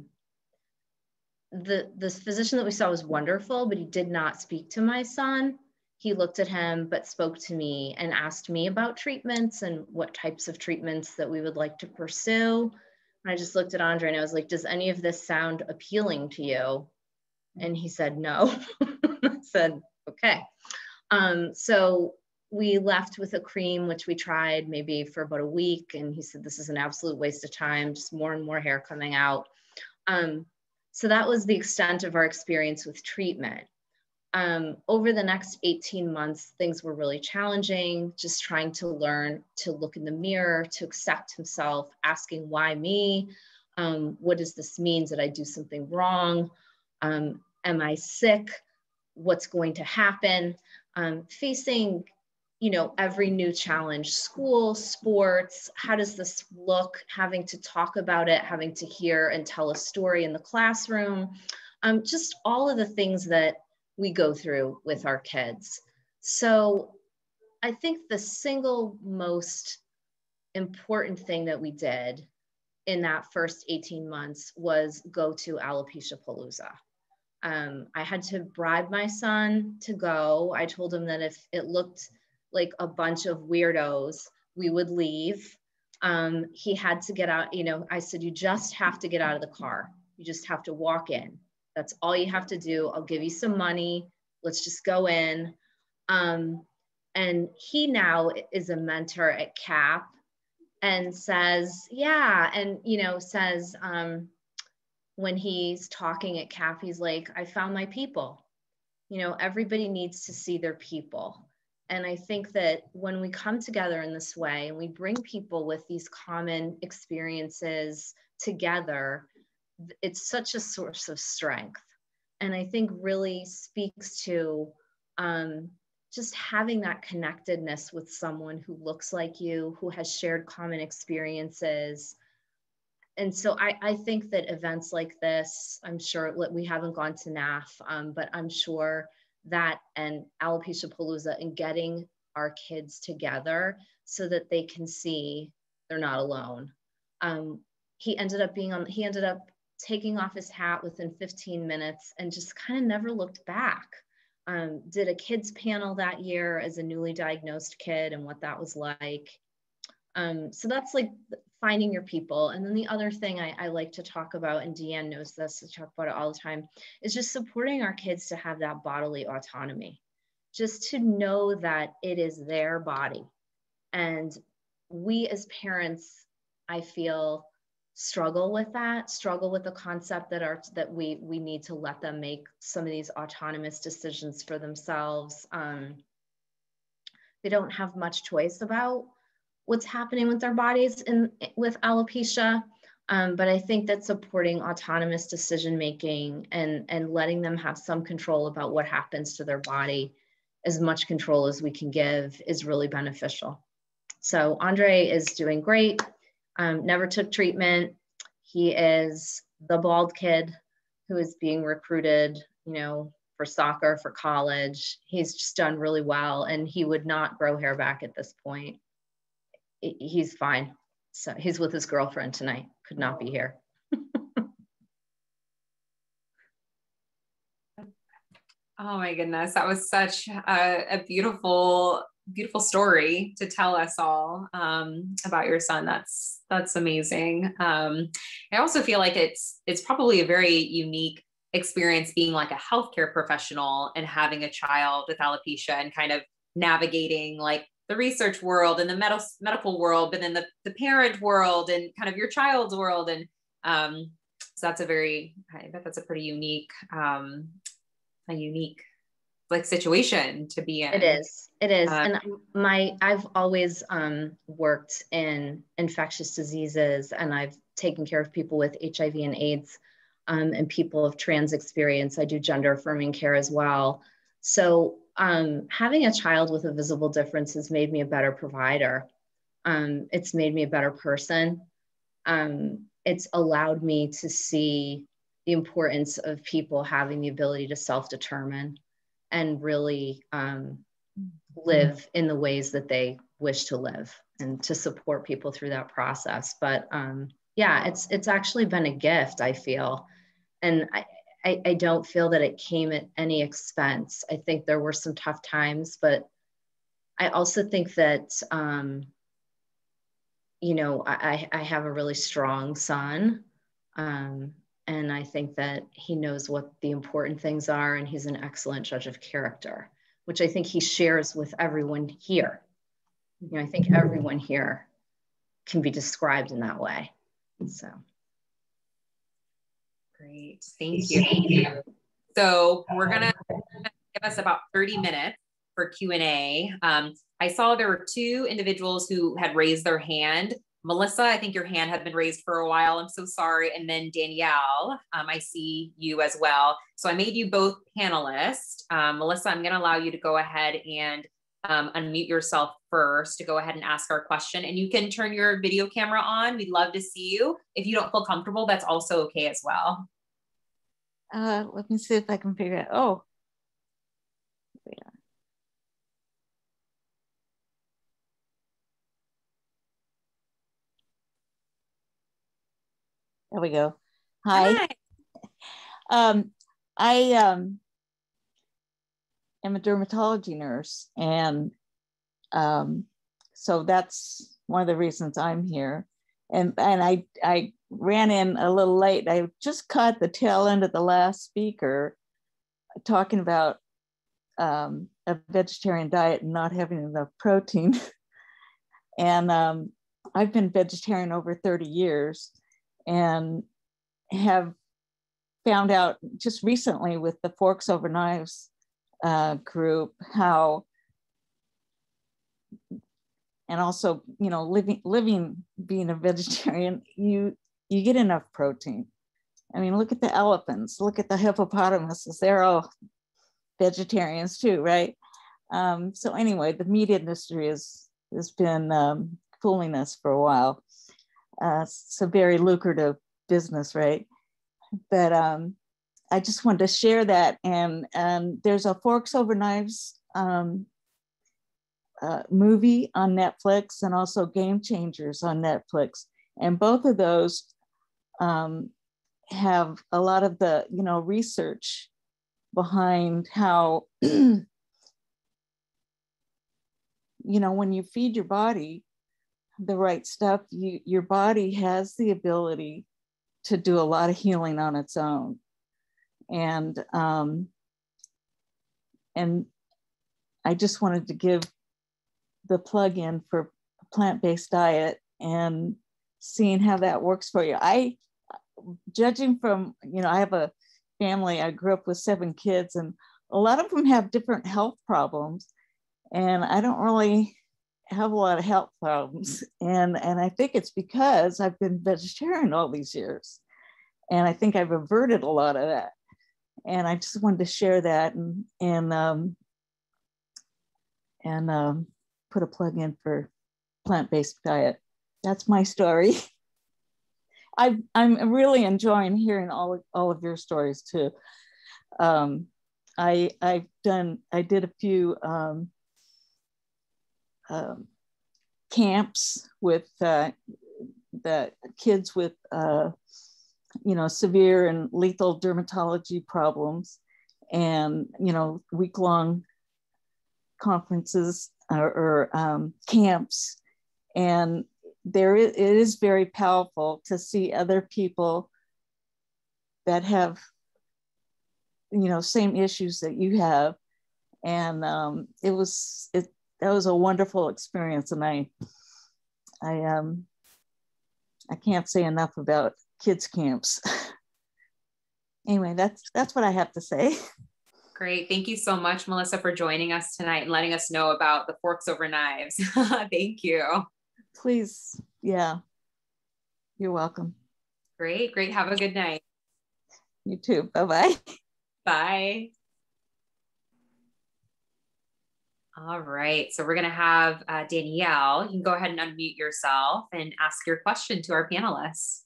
the, the physician that we saw was wonderful, but he did not speak to my son. He looked at him, but spoke to me and asked me about treatments and what types of treatments that we would like to pursue. And I just looked at Andre and I was like, does any of this sound appealing to you? And he said, no. I said, okay. Um, so we left with a cream, which we tried maybe for about a week. And he said, this is an absolute waste of time, just more and more hair coming out. Um, so that was the extent of our experience with treatment. Um, over the next eighteen months, things were really challenging, just trying to learn to look in the mirror, to accept himself, asking why me? Um, what does this mean? Did I do something wrong? Um, am I sick? What's going to happen? Um, facing, you know, every new challenge, school, sports, how does this look? Having to talk about it, having to hear and tell a story in the classroom, um, just all of the things that we go through with our kids. So I think the single most important thing that we did in that first eighteen months was go to Alopecia Palooza. Um, I had to bribe my son to go. I told him that if it looked like a bunch of weirdos, we would leave. Um, he had to get out, you know, I said, you just have to get out of the car. You just have to walk in. That's all you have to do. I'll give you some money. Let's just go in. Um, and he now is a mentor at C A P and says, yeah, and, you know, says, um, when he's talking at C A P, he's like, I found my people. You know, everybody needs to see their people. And I think that when we come together in this way and we bring people with these common experiences together, it's such a source of strength. And I think really speaks to um, just having that connectedness with someone who looks like you, who has shared common experiences. And so I, I think that events like this, I'm sure we haven't gone to N A F, um, but I'm sure that and Alopecia Palooza and getting our kids together so that they can see they're not alone. Um, he ended up being on, he ended up taking off his hat within fifteen minutes and just kind of never looked back. Um, did a kids panel that year as a newly diagnosed kid and what that was like. Um, so that's like finding your people. And then the other thing I, I like to talk about, and Deeann knows this, I talk about it all the time, is just supporting our kids to have that bodily autonomy, just to know that it is their body. And we as parents, I feel, struggle with that, struggle with the concept that our that we we need to let them make some of these autonomous decisions for themselves. Um, they don't have much choice about what's happening with their bodies in with alopecia, um, but I think that supporting autonomous decision making and and letting them have some control about what happens to their body, as much control as we can give, is really beneficial. So Andre is doing great. Um, never took treatment. He is the bald kid who is being recruited, you know, for soccer, for college. He's just done really well, and he would not grow hair back at this point. He's fine. So he's with his girlfriend tonight. Could not be here. Oh my goodness, that was such a, a beautiful, beautiful story to tell us all um, about your son. That's that's amazing. Um, I also feel like it's it's probably a very unique experience being like a healthcare professional and having a child with alopecia and kind of navigating like the research world and the med- medical world, but then the, the parent world and kind of your child's world. And um, so that's a very, I bet that's a pretty unique, um, a unique like situation to be in. It is. It is. Um, and my, I've always um, worked in infectious diseases, and I've taken care of people with H I V and AIDS, um, and people of trans experience. I do gender affirming care as well. So um, having a child with a visible difference has made me a better provider. Um, it's made me a better person. Um, it's allowed me to see the importance of people having the ability to self-determine and really um, live in the ways that they wish to live, and to support people through that process. But um, yeah, it's it's actually been a gift, I feel. And I, I, I don't feel that it came at any expense. I think there were some tough times, but I also think that, um, you know, I, I have a really strong son. Um, and I think that he knows what the important things are, and he's an excellent judge of character, which I think he shares with everyone here. You know, I think everyone here can be described in that way. So. Great, thank you. So we're gonna give us about thirty minutes for Q and A. Um, I saw there were two individuals who had raised their hand. Melissa, I think your hand had been raised for a while. I'm so sorry. And then Danielle, um, I see you as well. So I made you both panelists. Um, Melissa, I'm gonna allow you to go ahead and um, unmute yourself first to go ahead and ask our question. And you can turn your video camera on. We'd love to see you. If you don't feel comfortable, that's also okay as well. Uh, let me see if I can figure it out. Oh, yeah. There we go. Hi. Hi. Um, I um, am a dermatology nurse, and um, so that's one of the reasons I'm here. And and I I ran in a little late. I just caught the tail end of the last speaker talking about um, a vegetarian diet and not having enough protein. And um, I've been vegetarian over thirty years, and have found out just recently with the Forks Over Knives uh, group how, and also, you know, living, living, being a vegetarian, you, you get enough protein. I mean, look at the elephants, look at the hippopotamuses, they're all vegetarians too, right? Um, so anyway, the meat industry is, has been um, fooling us for a while. Uh, it's a very lucrative business, right? But um, I just wanted to share that. And, and there's a Forks Over Knives um, uh, movie on Netflix, and also Game Changers on Netflix. And both of those um, have a lot of the, you know, research behind how, you know, when you feed your body the right stuff, you, your body has the ability to do a lot of healing on its own. And, um, and I just wanted to give the plug in for a plant-based diet and seeing how that works for you. I, judging from, you know, I have a family, I grew up with seven kids, and a lot of them have different health problems. And I don't really have a lot of health problems. And, and I think it's because I've been vegetarian all these years. And I think I've averted a lot of that. And I just wanted to share that and, and, um, and um, put a plug in for plant-based diet. That's my story. I, I'm really enjoying hearing all of, all of your stories too. Um, I, I've done, I did a few um, um, camps with uh, the kids with uh, you know, severe and lethal dermatology problems, and, you know, week-long conferences or, or um, camps. And there is, it is very powerful to see other people that have, you know, same issues that you have. And um, it was, it, that was a wonderful experience. And I, I, um, I can't say enough about kids camps. Anyway, that's that's what I have to say. Great. Thank you so much, Melissa, for joining us tonight and letting us know about the forks over knives. Thank you. Please. Yeah. You're welcome. Great. Great. Have a good night. You too. Bye-bye. Bye. All right. So we're going to have uh, Danielle. You can go ahead and unmute yourself and ask your question to our panelists.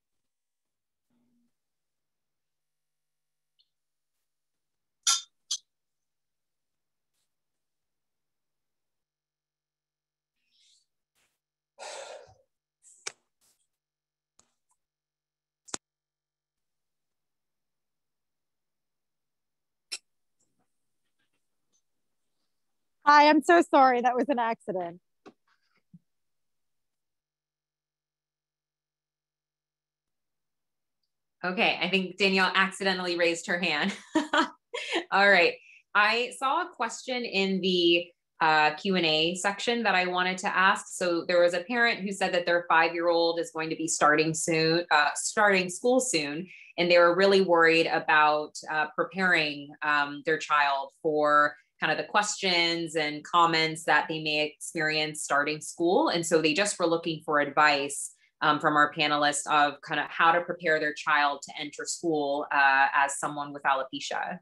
Hi, I'm so sorry. That was an accident. Okay, I think Danielle accidentally raised her hand. All right. I saw a question in the uh, Q and A section that I wanted to ask. So there was a parent who said that their five-year-old is going to be starting soon, uh, starting school soon, and they were really worried about uh, preparing um, their child for kind of the questions and comments that they may experience starting school. And so they just were looking for advice um, from our panelists of kind of how to prepare their child to enter school uh, as someone with alopecia.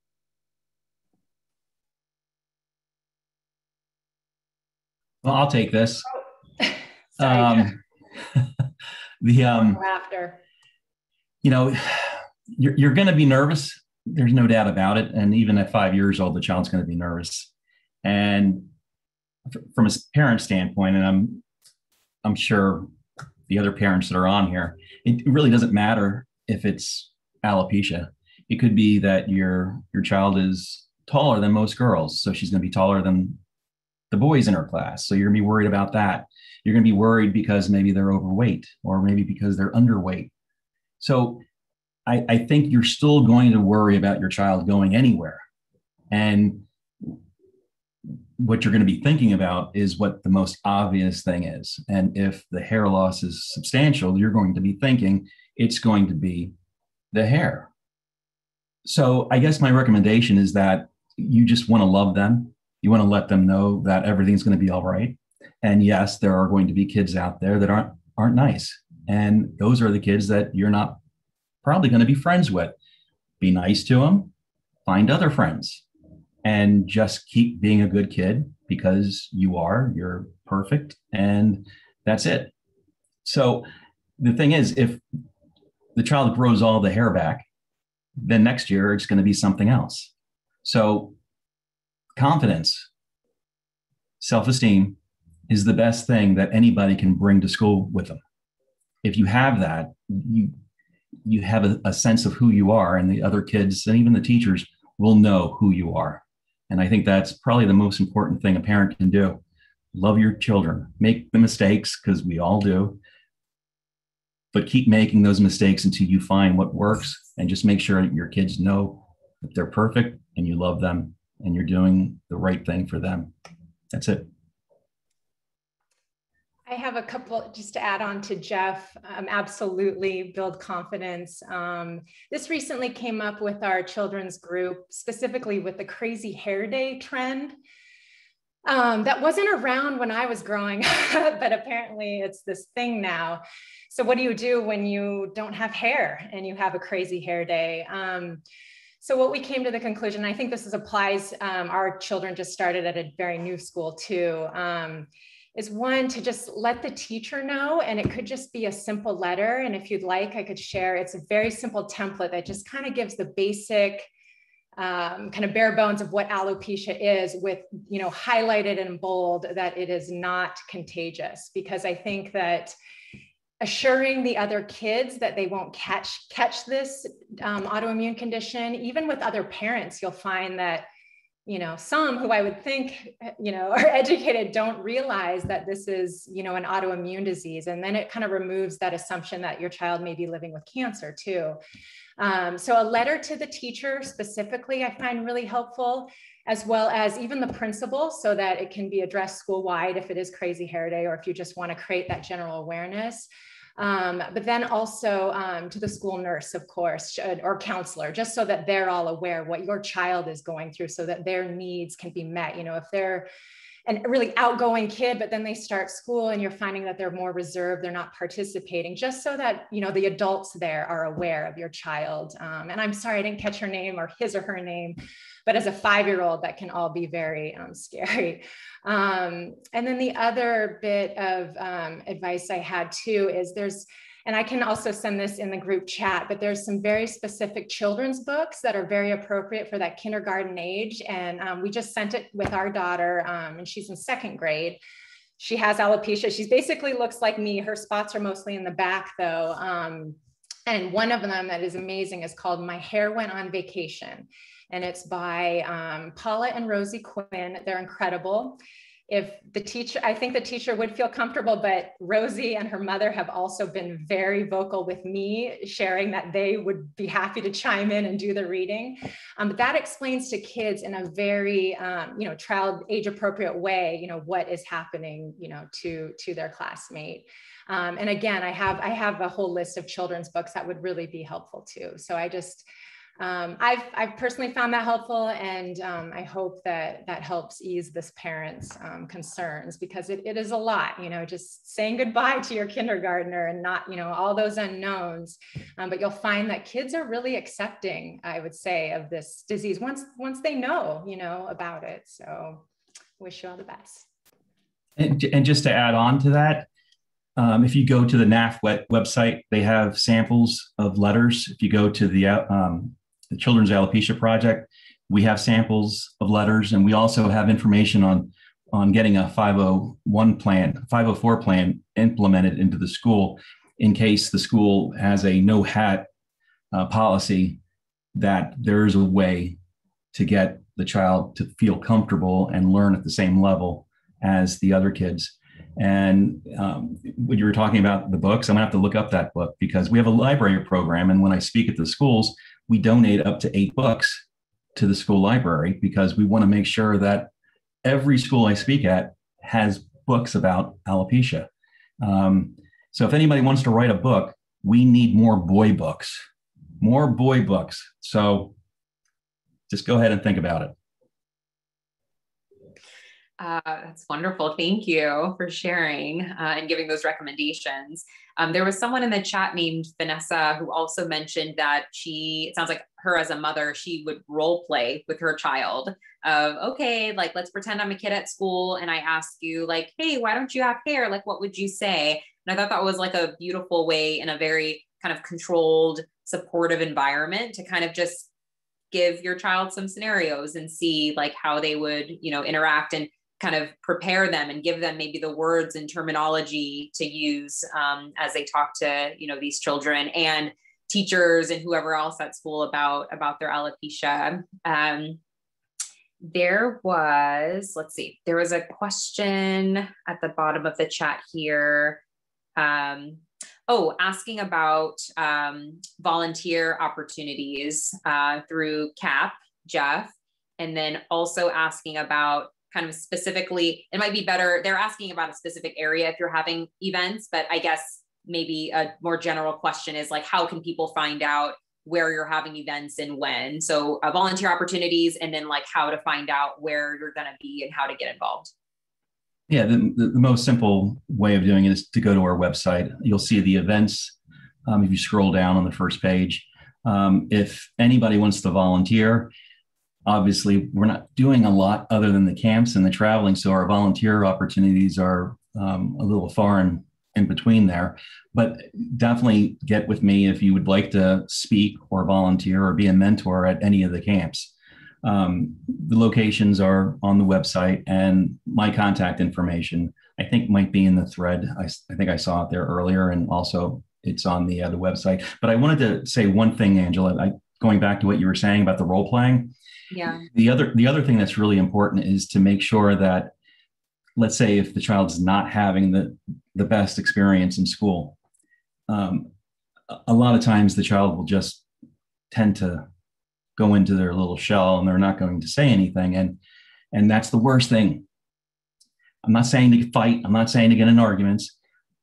Well, I'll take this. Oh. Sorry, um, the um, laughter. You know, you're you're going to be nervous. There's no doubt about it. And even at five years old, the child's going to be nervous. And from a parent standpoint, and I'm I'm sure the other parents that are on here, it really doesn't matter if it's alopecia. It could be that your your child is taller than most girls, so she's going to be taller than the boys in her class. So you're going to be worried about that. You're going to be worried because maybe they're overweight or maybe because they're underweight. So I, I think you're still going to worry about your child going anywhere. And what you're going to be thinking about is what the most obvious thing is. And if the hair loss is substantial, you're going to be thinking it's going to be the hair. So I guess my recommendation is that you just want to love them. You want to let them know that everything's going to be all right. And yes, there are going to be kids out there that aren't aren't nice. And those are the kids that you're not probably going to be friends with. Be nice to them, find other friends, and just keep being a good kid because you are, you're perfect, and that's it. So the thing is, if the child grows all the hair back, then next year it's going to be something else. So confidence, self-esteem is the best thing that anybody can bring to school with them. If you have that, you you have a, a sense of who you are, and the other kids and even the teachers will know who you are. And I think that's probably the most important thing a parent can do. Love your children, make the mistakes because we all do, but keep making those mistakes until you find what works, and just make sure that your kids know that they're perfect and you love them and you're doing the right thing for them. That's it. I have a couple just to add on to Jeff. Um, absolutely build confidence. Um, this recently came up with our children's group, specifically with the crazy hair day trend. Um, that wasn't around when I was growing up, but apparently it's this thing now. So what do you do when you don't have hair and you have a crazy hair day? Um, so what we came to the conclusion, I think this is applies, um, our children just started at a very new school too, um, is one, to just let the teacher know, and it could just be a simple letter. And if you'd like, I could share, it's a very simple template that just kind of gives the basic um, kind of bare bones of what alopecia is, with, you know, highlighted in bold that it is not contagious. Because I think that assuring the other kids that they won't catch, catch this um, autoimmune condition, even with other parents, you'll find that, you know, some who I would think, you know, are educated don't realize that this is, you know, an autoimmune disease. And then it kind of removes that assumption that your child may be living with cancer too. Um, so a letter to the teacher specifically, I find really helpful, as well as even the principal, so that it can be addressed school-wide if it is crazy hair day, or if you just want to create that general awareness. Um, but then also um, to the school nurse, of course, or counselor, just so that they're all aware of what your child is going through so that their needs can be met. You know, if they're an really outgoing kid, but then they start school and you're finding that they're more reserved, they're not participating, just so that, you know, the adults there are aware of your child. Um, and I'm sorry, I didn't catch her name or his or her name, but as a five-year-old, that can all be very um, scary. Um, and then the other bit of um, advice I had too is there's, and I can also send this in the group chat, but there's some very specific children's books that are very appropriate for that kindergarten age. And um, we just sent it with our daughter, um, and she's in second grade. She has alopecia. She basically looks like me. Her spots are mostly in the back though. Um, and one of them that is amazing is called My Hair Went on Vacation. And it's by um, Paula and Rosie Quinn. They're incredible. If the teacher, I think the teacher would feel comfortable, but Rosie and her mother have also been very vocal with me, sharing that they would be happy to chime in and do the reading. Um, but that explains to kids in a very, um, you know, child age appropriate way, you know, what is happening, you know, to, to their classmate. Um, and again, I have, I have a whole list of children's books that would really be helpful too. So I just, Um, I've, I've personally found that helpful, and um, I hope that that helps ease this parent's um, concerns, because it, it is a lot, you know, just saying goodbye to your kindergartner and not, you know, all those unknowns. Um, but you'll find that kids are really accepting, I would say, of this disease once, once they know, you know, about it. So wish you all the best. And, and just to add on to that, um, if you go to the N A F web, website, they have samples of letters. If you go to the um, the Children's Alopecia Project, we have samples of letters, and we also have information on, on getting a five oh one plan, five oh four plan implemented into the school in case the school has a no hat uh, policy, that there is a way to get the child to feel comfortable and learn at the same level as the other kids. And um, when you were talking about the books, I'm gonna have to look up that book, because we have a library program. And when I speak at the schools, we donate up to eight books to the school library, because we want to make sure that every school I speak at has books about alopecia. Um, so if anybody wants to write a book, we need more boy books, more boy books. So just go ahead and think about it. Uh, that's wonderful. Thank you for sharing uh, and giving those recommendations. Um, there was someone in the chat named Vanessa who also mentioned that she, it sounds like her as a mother, she would role play with her child of, okay, like, let's pretend I'm a kid at school and I ask you like, hey, why don't you have hair? Like, what would you say? And I thought that was like a beautiful way, in a very kind of controlled, supportive environment, to kind of just give your child some scenarios and see like how they would, you know, interact, and kind of prepare them and give them maybe the words and terminology to use um, as they talk to, you know, these children and teachers and whoever else at school about, about their alopecia. Um, there was, let's see, there was a question at the bottom of the chat here. Um, oh, asking about um, volunteer opportunities uh, through C A P, Jeff, and then also asking about kind of specifically, it might be better, they're asking about a specific area if you're having events, but I guess maybe a more general question is like, how can people find out where you're having events and when? So uh, volunteer opportunities, and then like how to find out where you're gonna be and how to get involved. Yeah, the, the, the most simple way of doing it is to go to our website. You'll see the events um, if you scroll down on the first page. Um, if anybody wants to volunteer, obviously, we're not doing a lot other than the camps and the traveling, so our volunteer opportunities are um, a little far and in between there. But definitely get with me if you would like to speak or volunteer or be a mentor at any of the camps. Um, the locations are on the website, and my contact information, I think, might be in the thread. I, I think I saw it there earlier, and also it's on the, uh, the website. But I wanted to say one thing, Angela, I, going back to what you were saying about the role playing. Yeah. The other, the other thing that's really important is to make sure that, let's say if the child's not having the, the best experience in school, um, a lot of times the child will just tend to go into their little shell and they're not going to say anything. And, and that's the worst thing. I'm not saying to fight. I'm not saying to get in arguments,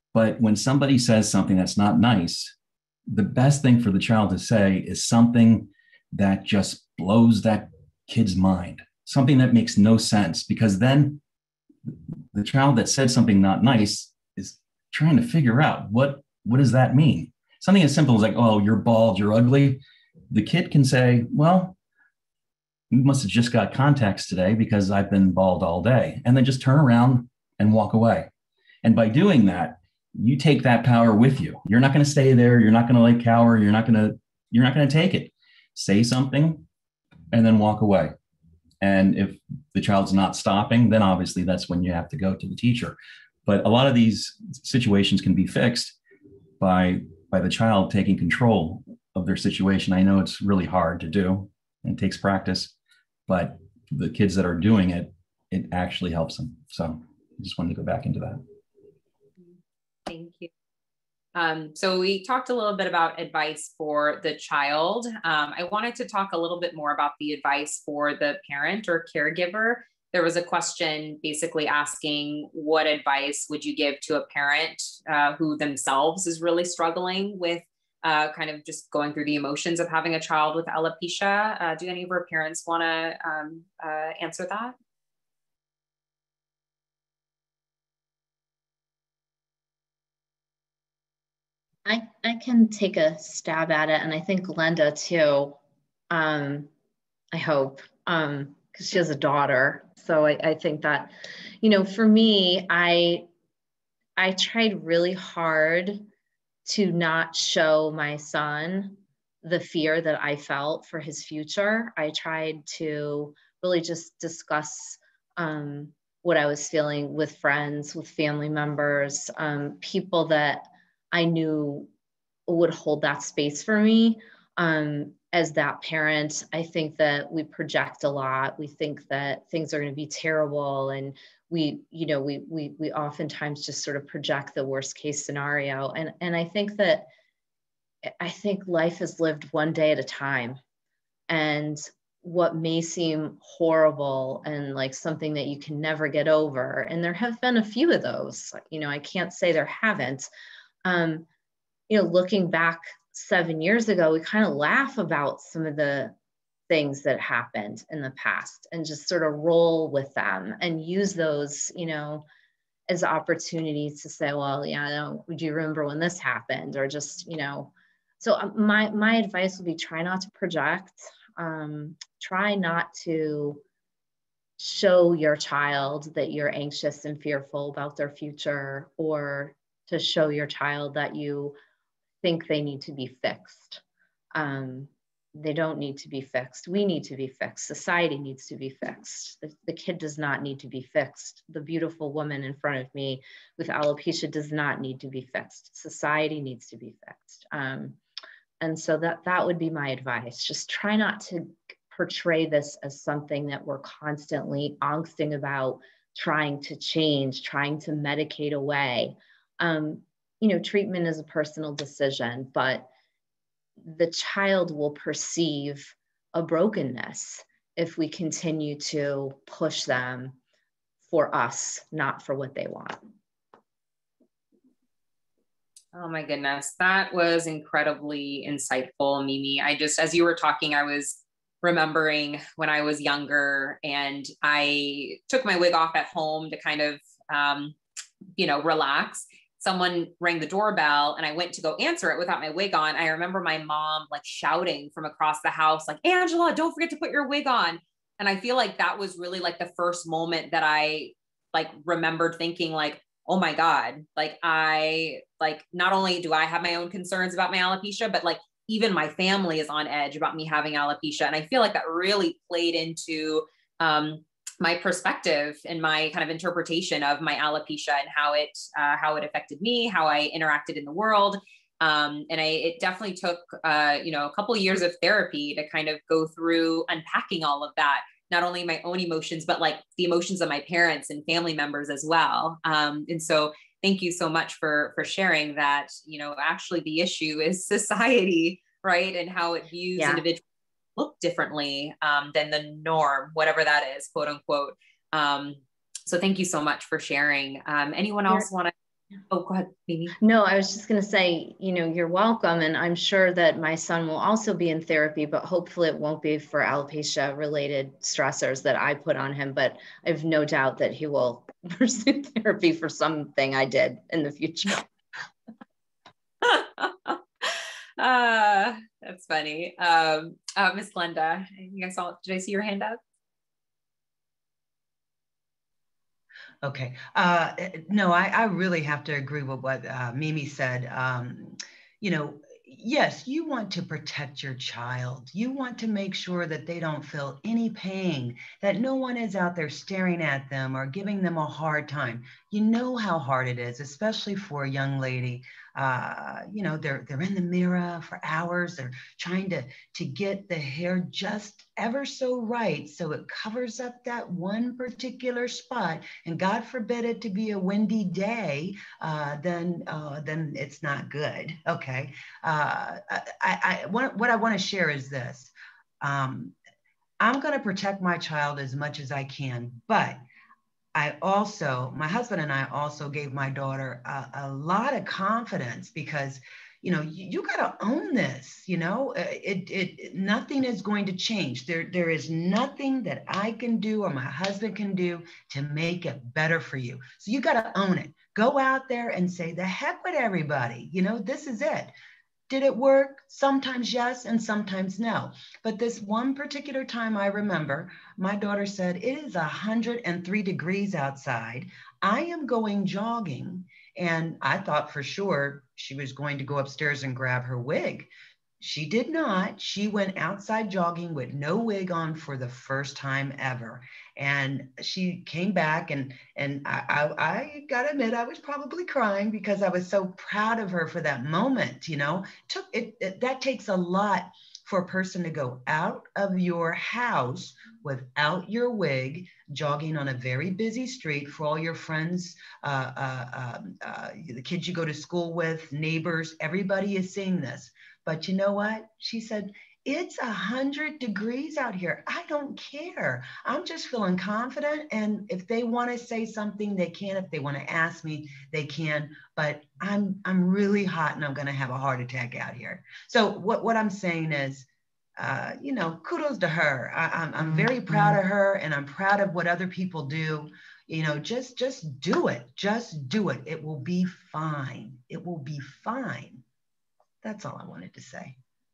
But when somebody says something that's not nice, the best thing for the child to say is something that just blows that kid's mind, something that makes no sense, because then the child that said something not nice is trying to figure out what, what does that mean? Something as simple as like, oh, you're bald, you're ugly. The kid can say, well, you must have just got contacts today because I've been bald all day. And then just turn around and walk away. And by doing that, you take that power with you. You're not going to stay there. You're not going to like cower. You're not going to, you're not going to take it. Say something and then walk away. And if the child's not stopping, then obviously that's when you have to go to the teacher. But a lot of these situations can be fixed by, by the child taking control of their situation. I know it's really hard to do and takes practice, but the kids that are doing it, it actually helps them. So I just wanted to go back into that. Thank you. Um, so we talked a little bit about advice for the child. Um, I wanted to talk a little bit more about the advice for the parent or caregiver. There was a question basically asking, what advice would you give to a parent uh, who themselves is really struggling with uh, kind of just going through the emotions of having a child with alopecia? Uh, do any of our parents want to um, uh, answer that? I, I can take a stab at it, and I think Glenda too. Um, I hope, um, because she has a daughter. So I, I think that, you know, for me, I I tried really hard to not show my son the fear that I felt for his future. I tried to really just discuss um, what I was feeling with friends, with family members, um, people that I knew would hold that space for me. Um, as that parent, I think that we project a lot. We think that things are going to be terrible, and we, you know, we we we oftentimes just sort of project the worst case scenario. And and I think that I think life is lived one day at a time, and what may seem horrible and like something that you can never get over, and there have been a few of those. You know, I can't say there haven't. Um, you know, looking back seven years ago, we kind of laugh about some of the things that happened in the past and just sort of roll with them and use those, you know, as opportunities to say, well, yeah, I don't, do you remember when this happened? Or just, you know, so my, my advice would be try not to project, um, try not to show your child that you're anxious and fearful about their future, or to show your child that you think they need to be fixed. Um, they don't need to be fixed. We need to be fixed. Society needs to be fixed. The, the kid does not need to be fixed. The beautiful woman in front of me with alopecia does not need to be fixed. Society needs to be fixed. Um, and so that, that would be my advice. Just try not to portray this as something that we're constantly angsting about, trying to change, trying to medicate away. Um, you know, treatment is a personal decision, but the child will perceive a brokenness if we continue to push them for us, not for what they want. Oh my goodness, that was incredibly insightful, Mimi. I just, as you were talking, I was remembering when I was younger and I took my wig off at home to kind of, um, you know, relax. Someone rang the doorbell and I went to go answer it without my wig on. I remember my mom like shouting from across the house, like, Angela, don't forget to put your wig on. And I feel like that was really like the first moment that I like remembered thinking like, oh my God, like I, like, not only do I have my own concerns about my alopecia, but like even my family is on edge about me having alopecia. And I feel like that really played into, um, my perspective and my kind of interpretation of my alopecia and how it, uh, how it affected me, how I interacted in the world. Um, and I, it definitely took, uh, you know, a couple of years of therapy to kind of go through unpacking all of that, not only my own emotions, but like the emotions of my parents and family members as well. Um, and so thank you so much for, for sharing that, you know, actually the issue is society, right? And how it views Yeah. individuals look differently um, than the norm, whatever that is, quote unquote. Um, so thank you so much for sharing. Um, anyone else want to Oh, go ahead, Mimi. No, I was just going to say, you know, you're welcome. And I'm sure that my son will also be in therapy, but hopefully it won't be for alopecia related stressors that I put on him. But I have no doubt that he will pursue therapy for something I did in the future. uh, that's funny. Um, uh, Miss Glenda, you guys all, did I see your hand up? Okay. Uh, no, I, I really have to agree with what uh, Mimi said. Um, you know, yes, you want to protect your child. You want to make sure that they don't feel any pain, that no one is out there staring at them or giving them a hard time. You know how hard it is, especially for a young lady. Uh, you know, they're they're in the mirror for hours. They're trying to to get the hair just ever so right so it covers up that one particular spot. And God forbid it to be a windy day, uh, then uh, then it's not good. Okay. Uh, I, I, I what, what I want to share is this. Um, I'm going to protect my child as much as I can, but I also, my husband and I also gave my daughter a, a lot of confidence because, you know, you, you got to own this, you know, it, it, it, nothing is going to change. There, there is nothing that I can do or my husband can do to make it better for you. So you got to own it. Go out there and say, the heck with everybody, you know, this is it. Did it work? Sometimes yes, and sometimes no. But this one particular time I remember, my daughter said, it is one hundred three degrees outside. I am going jogging. And I thought for sure she was going to go upstairs and grab her wig. She did not. She went outside jogging with no wig on for the first time ever. And she came back and, and I, I, I gotta admit, I was probably crying because I was so proud of her for that moment. You know, took it, it that takes a lot for a person to go out of your house without your wig, jogging on a very busy street for all your friends, uh, uh, uh, uh, the kids you go to school with, neighbors, everybody is seeing this. But you know what? She said, it's a hundred degrees out here. I don't care. I'm just feeling confident. And if they want to say something, they can. If they want to ask me, they can. But I'm I'm really hot and I'm going to have a heart attack out here. So what, what I'm saying is, uh, you know, kudos to her. I, I'm, I'm very proud of her and I'm proud of what other people do. You know, just just do it. Just do it. It will be fine. It will be fine. That's all I wanted to say.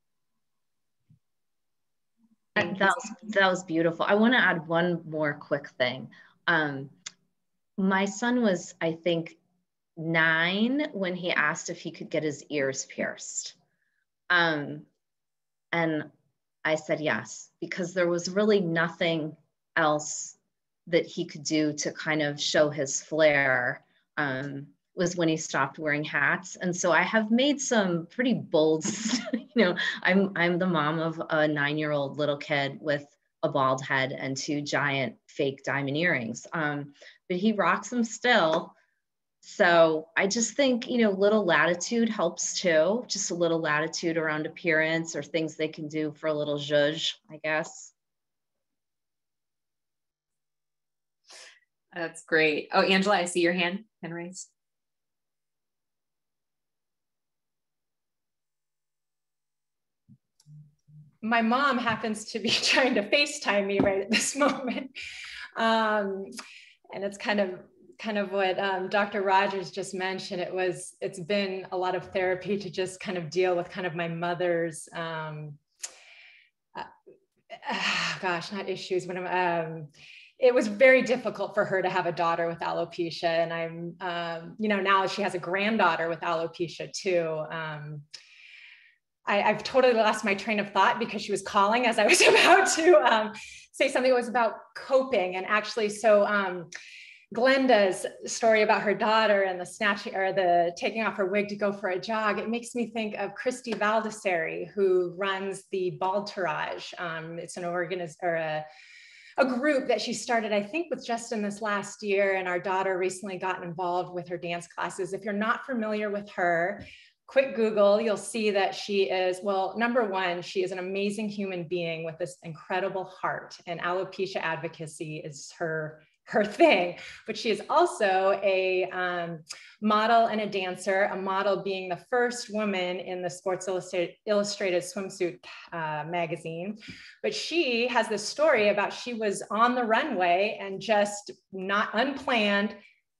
That, that was, that was beautiful. I want to add one more quick thing. Um, my son was, I think, nine when he asked if he could get his ears pierced. Um, and I said yes, because there was really nothing else that he could do to kind of show his flair. Um, was when he stopped wearing hats. And so I have made some pretty bold, you know, I'm, I'm the mom of a nine-year-old little kid with a bald head and two giant fake diamond earrings. Um, but he rocks them still. So I just think, you know, little latitude helps too. Just a little latitude around appearance or things they can do for a little zhuzh, I guess. That's great. Oh, Angela, I see your hand, hand raised. My mom happens to be trying to FaceTime me right at this moment. Um, and it's kind of kind of what um, Doctor Rogers just mentioned. It was, it's been a lot of therapy to just kind of deal with kind of my mother's, um, uh, uh, gosh, not issues, but um, it was very difficult for her to have a daughter with alopecia. And I'm, um, you know, now she has a granddaughter with alopecia too. Um, I, I've totally lost my train of thought because she was calling as I was about to um, say something that was about coping. And actually, so um, Glenda's story about her daughter and the snatching or the taking off her wig to go for a jog, it makes me think of Christy Valdesari, who runs the Balterage. Um, it's an organization or a, a group that she started, I think, with just in this last year. And our daughter recently got involved with her dance classes. If you're not familiar with her, quick Google, you'll see that she is, well, number one, she is an amazing human being with this incredible heart, and alopecia advocacy is her her thing, but she is also a um, model and a dancer, a model being the first woman in the Sports Illustrated, Illustrated swimsuit uh, magazine. But she has this story about she was on the runway and just not unplanned,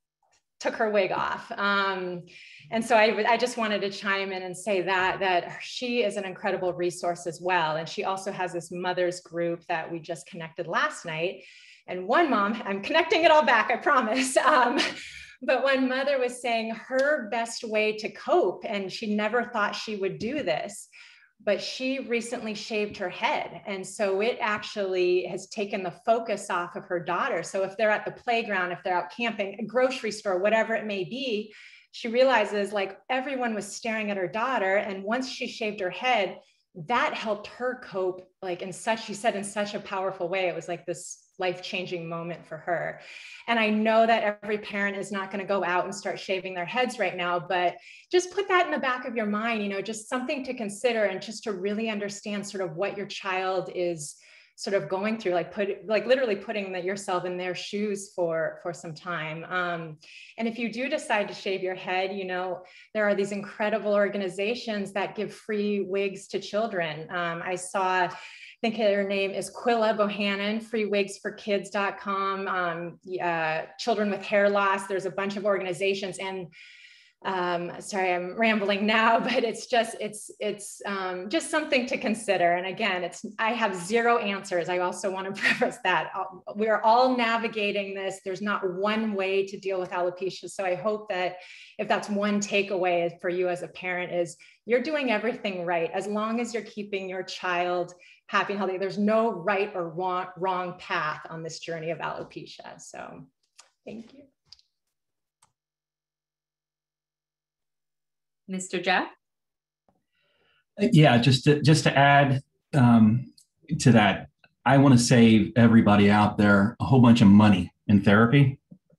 took her wig off. Um, and so I, I just wanted to chime in and say that, that she is an incredible resource as well. And she also has this mothers group that we just connected last night. And one mom, I'm connecting it all back, I promise. Um, but one mother was saying her best way to cope, and she never thought she would do this, but she recently shaved her head. And so it actually has taken the focus off of her daughter. So if they're at the playground, if they're out camping, a grocery store, whatever it may be, she realizes like everyone was staring at her daughter. And once she shaved her head, that helped her cope like in such, she said, in such a powerful way. It was like this life-changing moment for her. And I know that every parent is not going to go out and start shaving their heads right now, but just put that in the back of your mind, you know, just something to consider, and just to really understand sort of what your child is sort of going through, like put, like literally putting the, yourself in their shoes for, for some time. Um, and if you do decide to shave your head, you know, there are these incredible organizations that give free wigs to children. Um, I saw, I think her name is Quilla Bohannon, free wigs for kids dot com, um, uh, children with hair loss. There's a bunch of organizations, and um, sorry, I'm rambling now, but it's just, it's, it's um, just something to consider. And again, it's, I have zero answers. I also want to preface that we are all navigating this. There's not one way to deal with alopecia. So I hope that if that's one takeaway for you as a parent, is you're doing everything right, as long as you're keeping your child happy and healthy. There's no right or wrong, wrong path on this journey of alopecia. So thank you. Mister Jeff? Yeah, just to, just to add um, to that, I want to save everybody out there a whole bunch of money in therapy.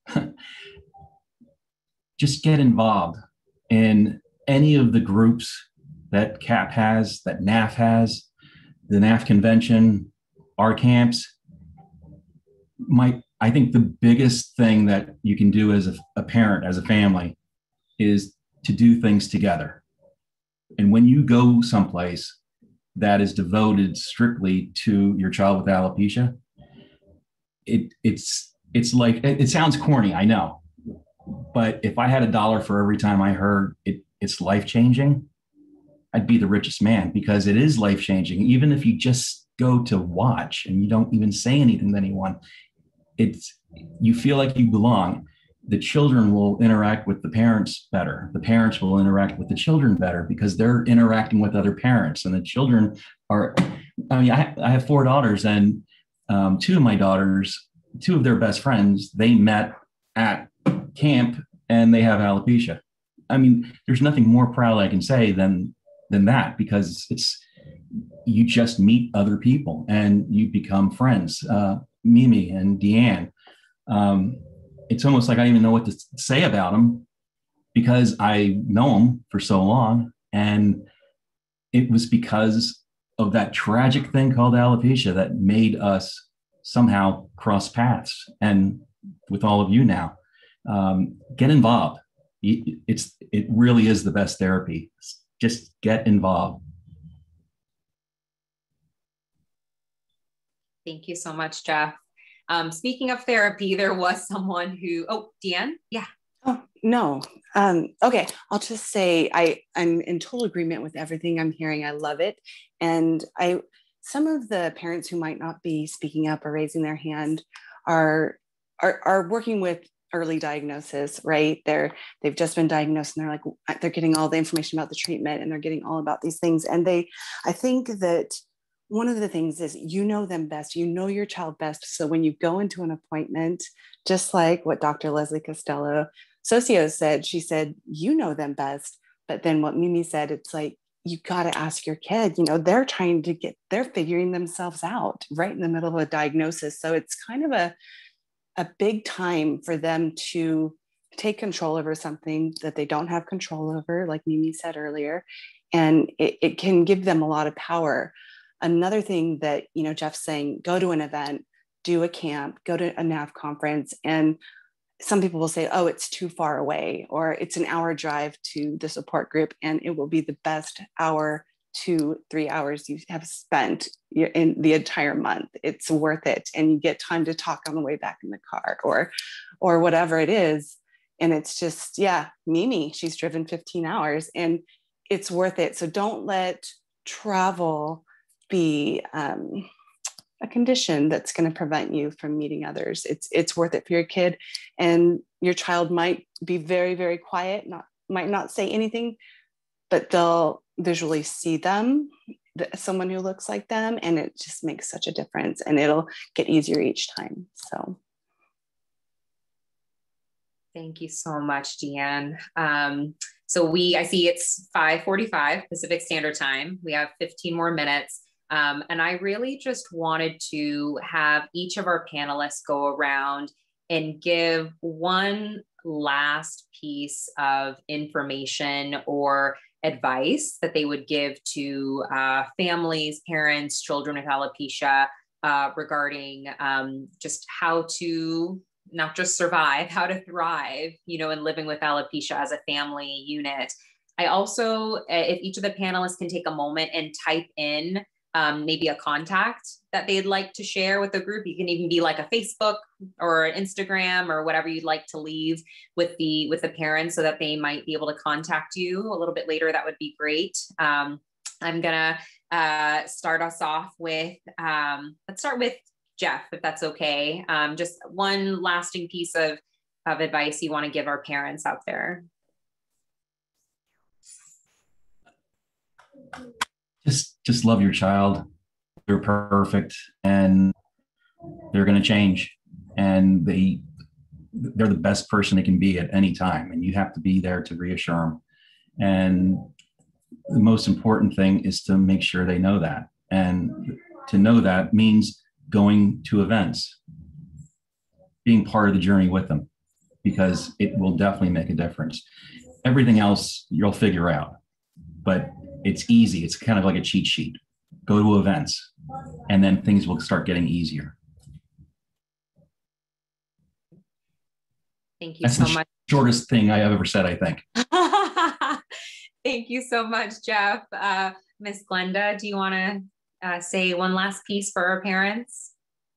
Just get involved in any of the groups that C A P has, that N A F has, the N A F convention, our camps. My, I think the biggest thing that you can do as a, a parent, as a family, is to do things together. And when you go someplace that is devoted strictly to your child with alopecia, it, it's, it's like, it, it sounds corny, I know. But if I had a dollar for every time I heard it, it's life-changing, I'd be the richest man, because it is life-changing. Even if you just go to watch and you don't even say anything to anyone, it's, you feel like you belong. The children will interact with the parents better. The parents will interact with the children better, because they're interacting with other parents. And the children are, I mean, I, I have four daughters, and um, two of my daughters, two of their best friends, they met at camp, and they have alopecia. I mean, there's nothing more proud I can say than, than that, because it's, you just meet other people and you become friends. Uh, Mimi and Deann, um, it's almost like I don't even know what to say about them, because I know them for so long. And it was because of that tragic thing called alopecia that made us somehow cross paths. And with all of you now, um, get involved. It's, it really is the best therapy. Just get involved. Thank you so much, Jeff. Um, speaking of therapy, there was someone who, oh, Deann? Yeah. Oh, no. Um, okay. I'll just say I, I'm in total agreement with everything I'm hearing. I love it. And I, some of the parents who might not be speaking up or raising their hand are, are, are working with early diagnosis, right? They're, they've just been diagnosed, and they're like, they're getting all the information about the treatment, and they're getting all about these things. And they, I think that one of the things is, you know them best, you know your child best. So when you go into an appointment, just like what Doctor Leslie Castelo-Soccio said, she said, you know them best. But then what Mimi said, it's like, you got to ask your kid, you know, they're trying to get, they're figuring themselves out right in the middle of a diagnosis. So it's kind of a, a big time for them to take control over something that they don't have control over, like Mimi said earlier. And it, it can give them a lot of power. Another thing that, you know, Jeff's saying, go to an event, do a camp, go to a N A V conference. And some people will say, oh, it's too far away, or it's an hour drive to the support group, and it will be the best hour to three hours you have spent in the entire month. It's worth it. And you get time to talk on the way back in the car, or, or whatever it is. And it's just, yeah, Mimi, she's driven fifteen hours, and it's worth it. So don't let travel be um, a condition that's going to prevent you from meeting others. It's it's worth it for your kid, and your child might be very, very quiet, not might not say anything, but they'll visually see them, someone who looks like them, and it just makes such a difference, and it'll get easier each time. So thank you so much, Deeann. Um, so we, I see it's five forty-five Pacific Standard Time. We have fifteen more minutes. Um, and I really just wanted to have each of our panelists go around and give one last piece of information or advice that they would give to uh, families, parents, children with alopecia uh, regarding um, just how to not just survive, how to thrive, you know, in living with alopecia as a family unit. I also, if each of the panelists can take a moment and type in Um, maybe a contact that they'd like to share with the group. You can even be like a Facebook or an Instagram or whatever you'd like to leave with the with the parents so that they might be able to contact you a little bit later. That would be great. Um, I'm gonna uh, start us off with, um, let's start with Jeff, if that's okay. Um, just one lasting piece of, of advice you want to give our parents out there. Just, just love your child. They're perfect, and they're going to change, and they, they're the best person they can be at any time. And you have to be there to reassure them. And the most important thing is to make sure they know that. And to know that means going to events, being part of the journey with them, because it will definitely make a difference. Everything else you'll figure out, but it's easy. It's kind of like a cheat sheet. Go to events, and then things will start getting easier. Thank you That's so the much. Shortest thing I have ever said, I think. Thank you so much, Jeff. Uh, Miss Glenda, do you want to uh, say one last piece for our parents?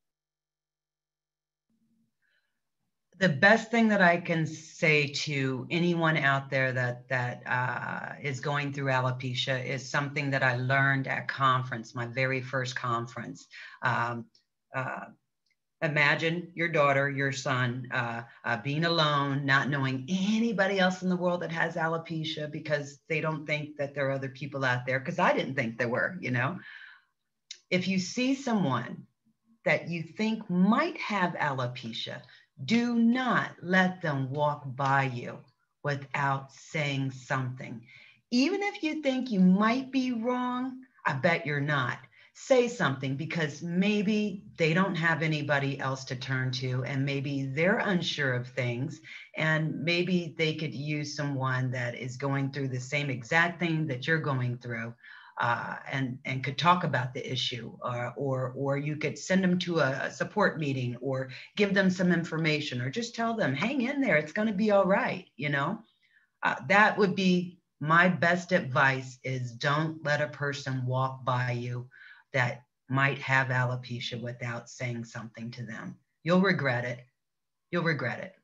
The best thing that I can say to anyone out there that that uh, is going through alopecia is something that I learned at conference, my very first conference. Um, uh, imagine your daughter, your son, uh, uh, being alone, not knowing anybody else in the world that has alopecia because they don't think that there are other people out there, because I didn't think there were, you know. If you see someone that you think might have alopecia, do not let them walk by you without saying something. Even if you think you might be wrong, I bet you're not. Say something, because maybe they don't have anybody else to turn to, and maybe they're unsure of things, and maybe they could use someone that is going through the same exact thing that you're going through. Uh, and, and could talk about the issue, uh, or, or you could send them to a, a support meeting, or give them some information, or just tell them, hang in there, it's going to be all right. You know, uh, that would be my best advice, is don't let a person walk by you that might have alopecia without saying something to them. You'll regret it. You'll regret it.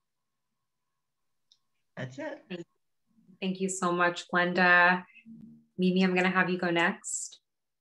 That's it. Thank you so much, Glenda. Mimi, I'm going to have you go next.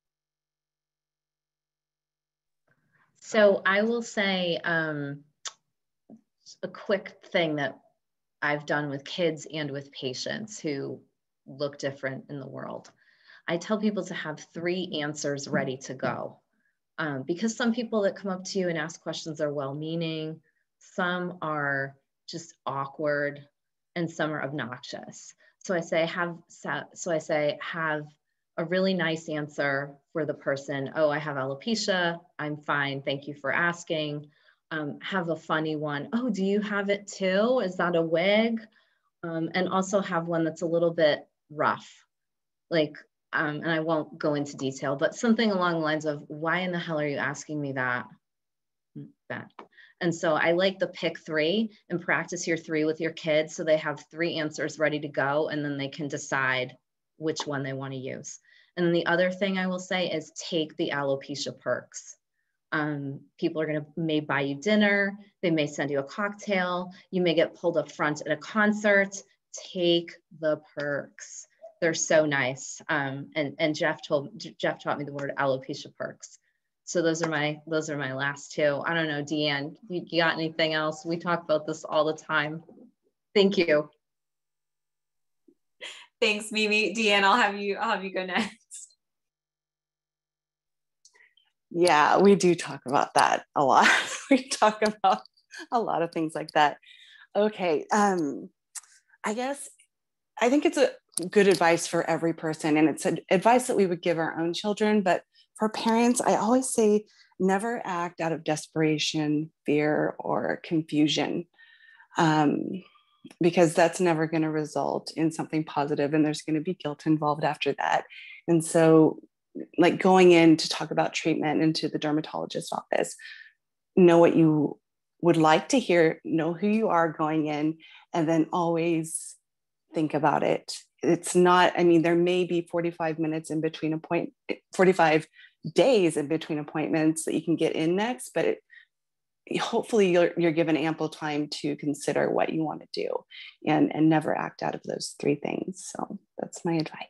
So I will say um, a quick thing that I've done with kids and with patients who look different in the world. I tell people to have three answers ready to go. Um, because some people that come up to you and ask questions are well-meaning, some are just awkward, and some are obnoxious. So I say have, so I say have a really nice answer for the person. Oh, I have alopecia. I'm fine. Thank you for asking. Um, have a funny one. Oh, do you have it too? Is that a wig? Um, and also have one that's a little bit rough. Like, um, and I won't go into detail, but something along the lines of, why in the hell are you asking me that? bad. And so I like the pick three and practice your three with your kids so they have three answers ready to go, and then they can decide which one they want to use. And then the other thing I will say is take the alopecia perks. Um, people are going to may buy you dinner. They may send you a cocktail. You may get pulled up front at a concert. Take the perks. They're so nice. Um, and, and Jeff told, Jeff taught me the word alopecia perks. So those are my, those are my last two. I don't know, Deann, you, you got anything else? We talk about this all the time. Thank you. Thanks, Mimi. Deann, I'll have you, I'll have you go next. Yeah, we do talk about that a lot. We talk about a lot of things like that. Okay. Um, I guess, I think it's a good advice for every person, and it's advice that we would give our own children, but for parents, I always say, never act out of desperation, fear, or confusion, um, because that's never going to result in something positive, and there's going to be guilt involved after that. And so, like going in to talk about treatment into the dermatologist office, know what you would like to hear, know who you are going in, and then always think about it. It's not, I mean, there may be forty-five minutes in between appoint, forty-five days in between appointments that you can get in next, but it, hopefully you're, you're given ample time to consider what you want to do, and, and never act out of those three things. So that's my advice.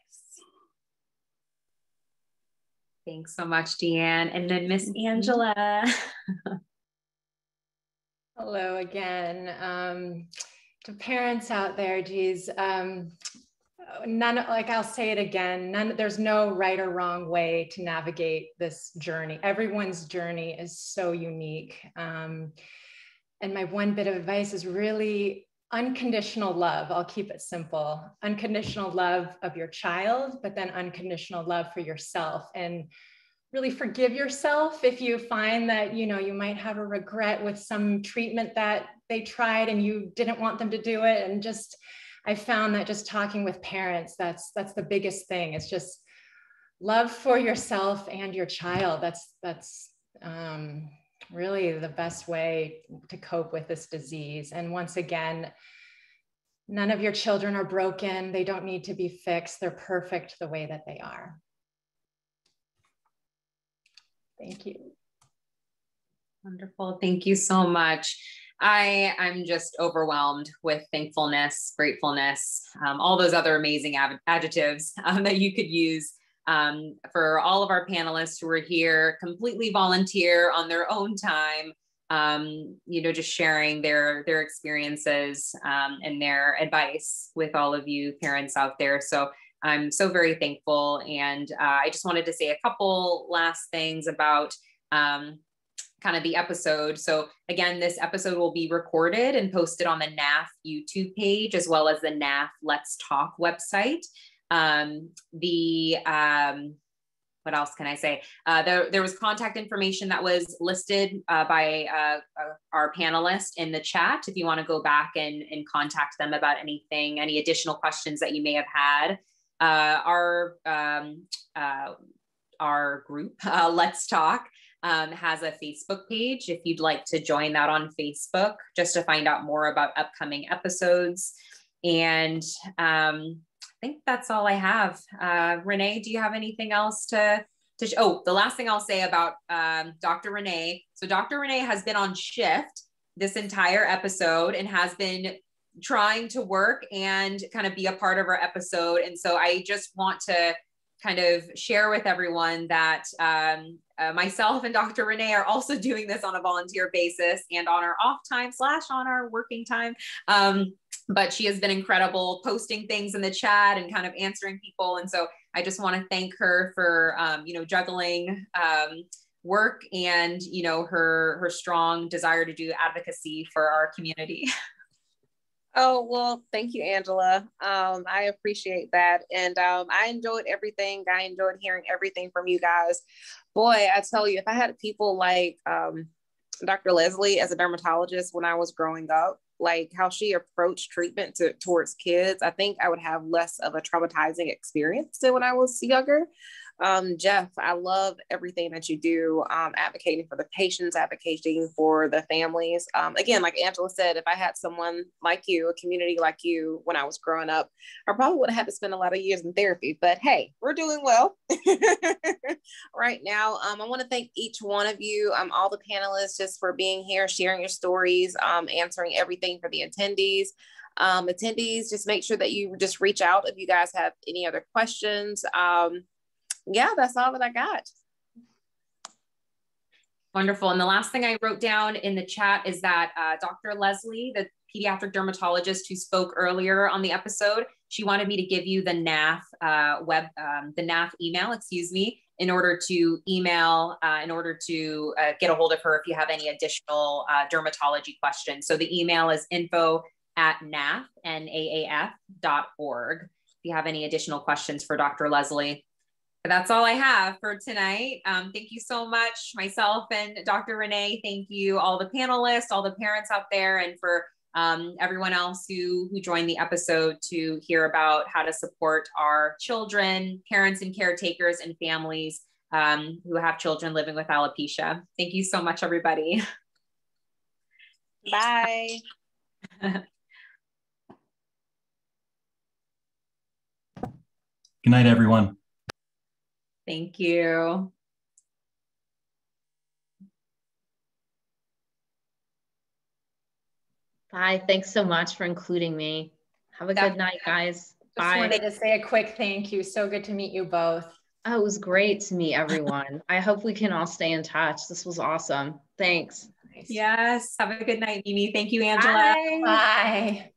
Thanks so much, Deann. And then Miss Angela. Hello again. Um, to parents out there, geez, um, none, like I'll say it again, none, there's no right or wrong way to navigate this journey. Everyone's journey is so unique. Um, and my one bit of advice is really unconditional love. I'll keep it simple. Unconditional love of your child, but then unconditional love for yourself. And really forgive yourself if you find that, you know, you might have a regret with some treatment that they tried and you didn't want them to do it. And just, I found that just talking with parents, that's, that's the biggest thing. It's just love for yourself and your child. That's, that's um, really the best way to cope with this disease. And once again, none of your children are broken. They don't need to be fixed. They're perfect the way that they are. Thank you. Wonderful. Thank you so much. I, I'm just overwhelmed with thankfulness, gratefulness, um, all those other amazing ad adjectives um, that you could use um, for all of our panelists who are here, completely volunteer on their own time, um, you know, just sharing their, their experiences um, and their advice with all of you parents out there. So I'm so very thankful. And uh, I just wanted to say a couple last things about um, kind of the episode. So again, this episode will be recorded and posted on the N A F YouTube page, as well as the N A F Let's Talk website. Um, the, um, what else can I say? Uh, there, there was contact information that was listed uh, by uh, uh, our panelists in the chat. If you want to go back and, and contact them about anything, any additional questions that you may have had. Uh, our, um, uh, our group, uh, Let's Talk, um, has a Facebook page if you'd like to join that on Facebook, just to find out more about upcoming episodes. And um, I think that's all I have. Uh, Renee, do you have anything else to, to oh, the last thing I'll say about um, Doctor Renee. So Doctor Renee has been on shift this entire episode and has been trying to work and kind of be a part of our episode. And so I just want to kind of share with everyone that um, uh, myself and Doctor Renee are also doing this on a volunteer basis and on our off time slash on our working time. Um, but she has been incredible posting things in the chat and kind of answering people. And so I just want to thank her for, um, you know, juggling um, work and, you know, her, her strong desire to do advocacy for our community. Oh, well, thank you, Angela. Um, I appreciate that. And um, I enjoyed everything. I enjoyed hearing everything from you guys. Boy, I tell you, if I had people like um, Doctor Leslie as a dermatologist when I was growing up, like how she approached treatment to, towards kids, I think I would have less of a traumatizing experience than when I was younger. Um, Jeff, I love everything that you do, um, advocating for the patients, advocating for the families. Um, again, like Angela said, if I had someone like you, a community like you when I was growing up, I probably would have had to spend a lot of years in therapy, but hey, we're doing well right now. Um, I want to thank each one of you, um, all the panelists, just for being here, sharing your stories, um, answering everything for the attendees. Um, attendees, just make sure that you just reach out if you guys have any other questions. Um, yeah, that's all that I got. Wonderful. And the last thing I wrote down in the chat is that uh, Doctor Leslie, the pediatric dermatologist who spoke earlier on the episode, she wanted me to give you the N A F uh, web, um, the N A F email, excuse me, in order to email, uh, in order to uh, get a hold of her if you have any additional uh, dermatology questions. So the email is info at N A F, N A A F dot org. If you have any additional questions for Doctor Leslie. But that's all I have for tonight. Um, thank you so much, myself and Doctor Renee. Thank you, all the panelists, all the parents out there, and for um, everyone else who, who joined the episode to hear about how to support our children, parents and caretakers, and families um, who have children living with alopecia. Thank you so much, everybody. Bye. Good night, everyone. Thank you. Bye. Thanks so much for including me. Have a good night, guys. Just Bye. wanted to say a quick thank you. So good to meet you both. Oh, it was great to meet everyone. I hope we can all stay in touch. This was awesome. Thanks. Yes. Have a good night, Mimi. Thank you, Angela. Bye. Bye.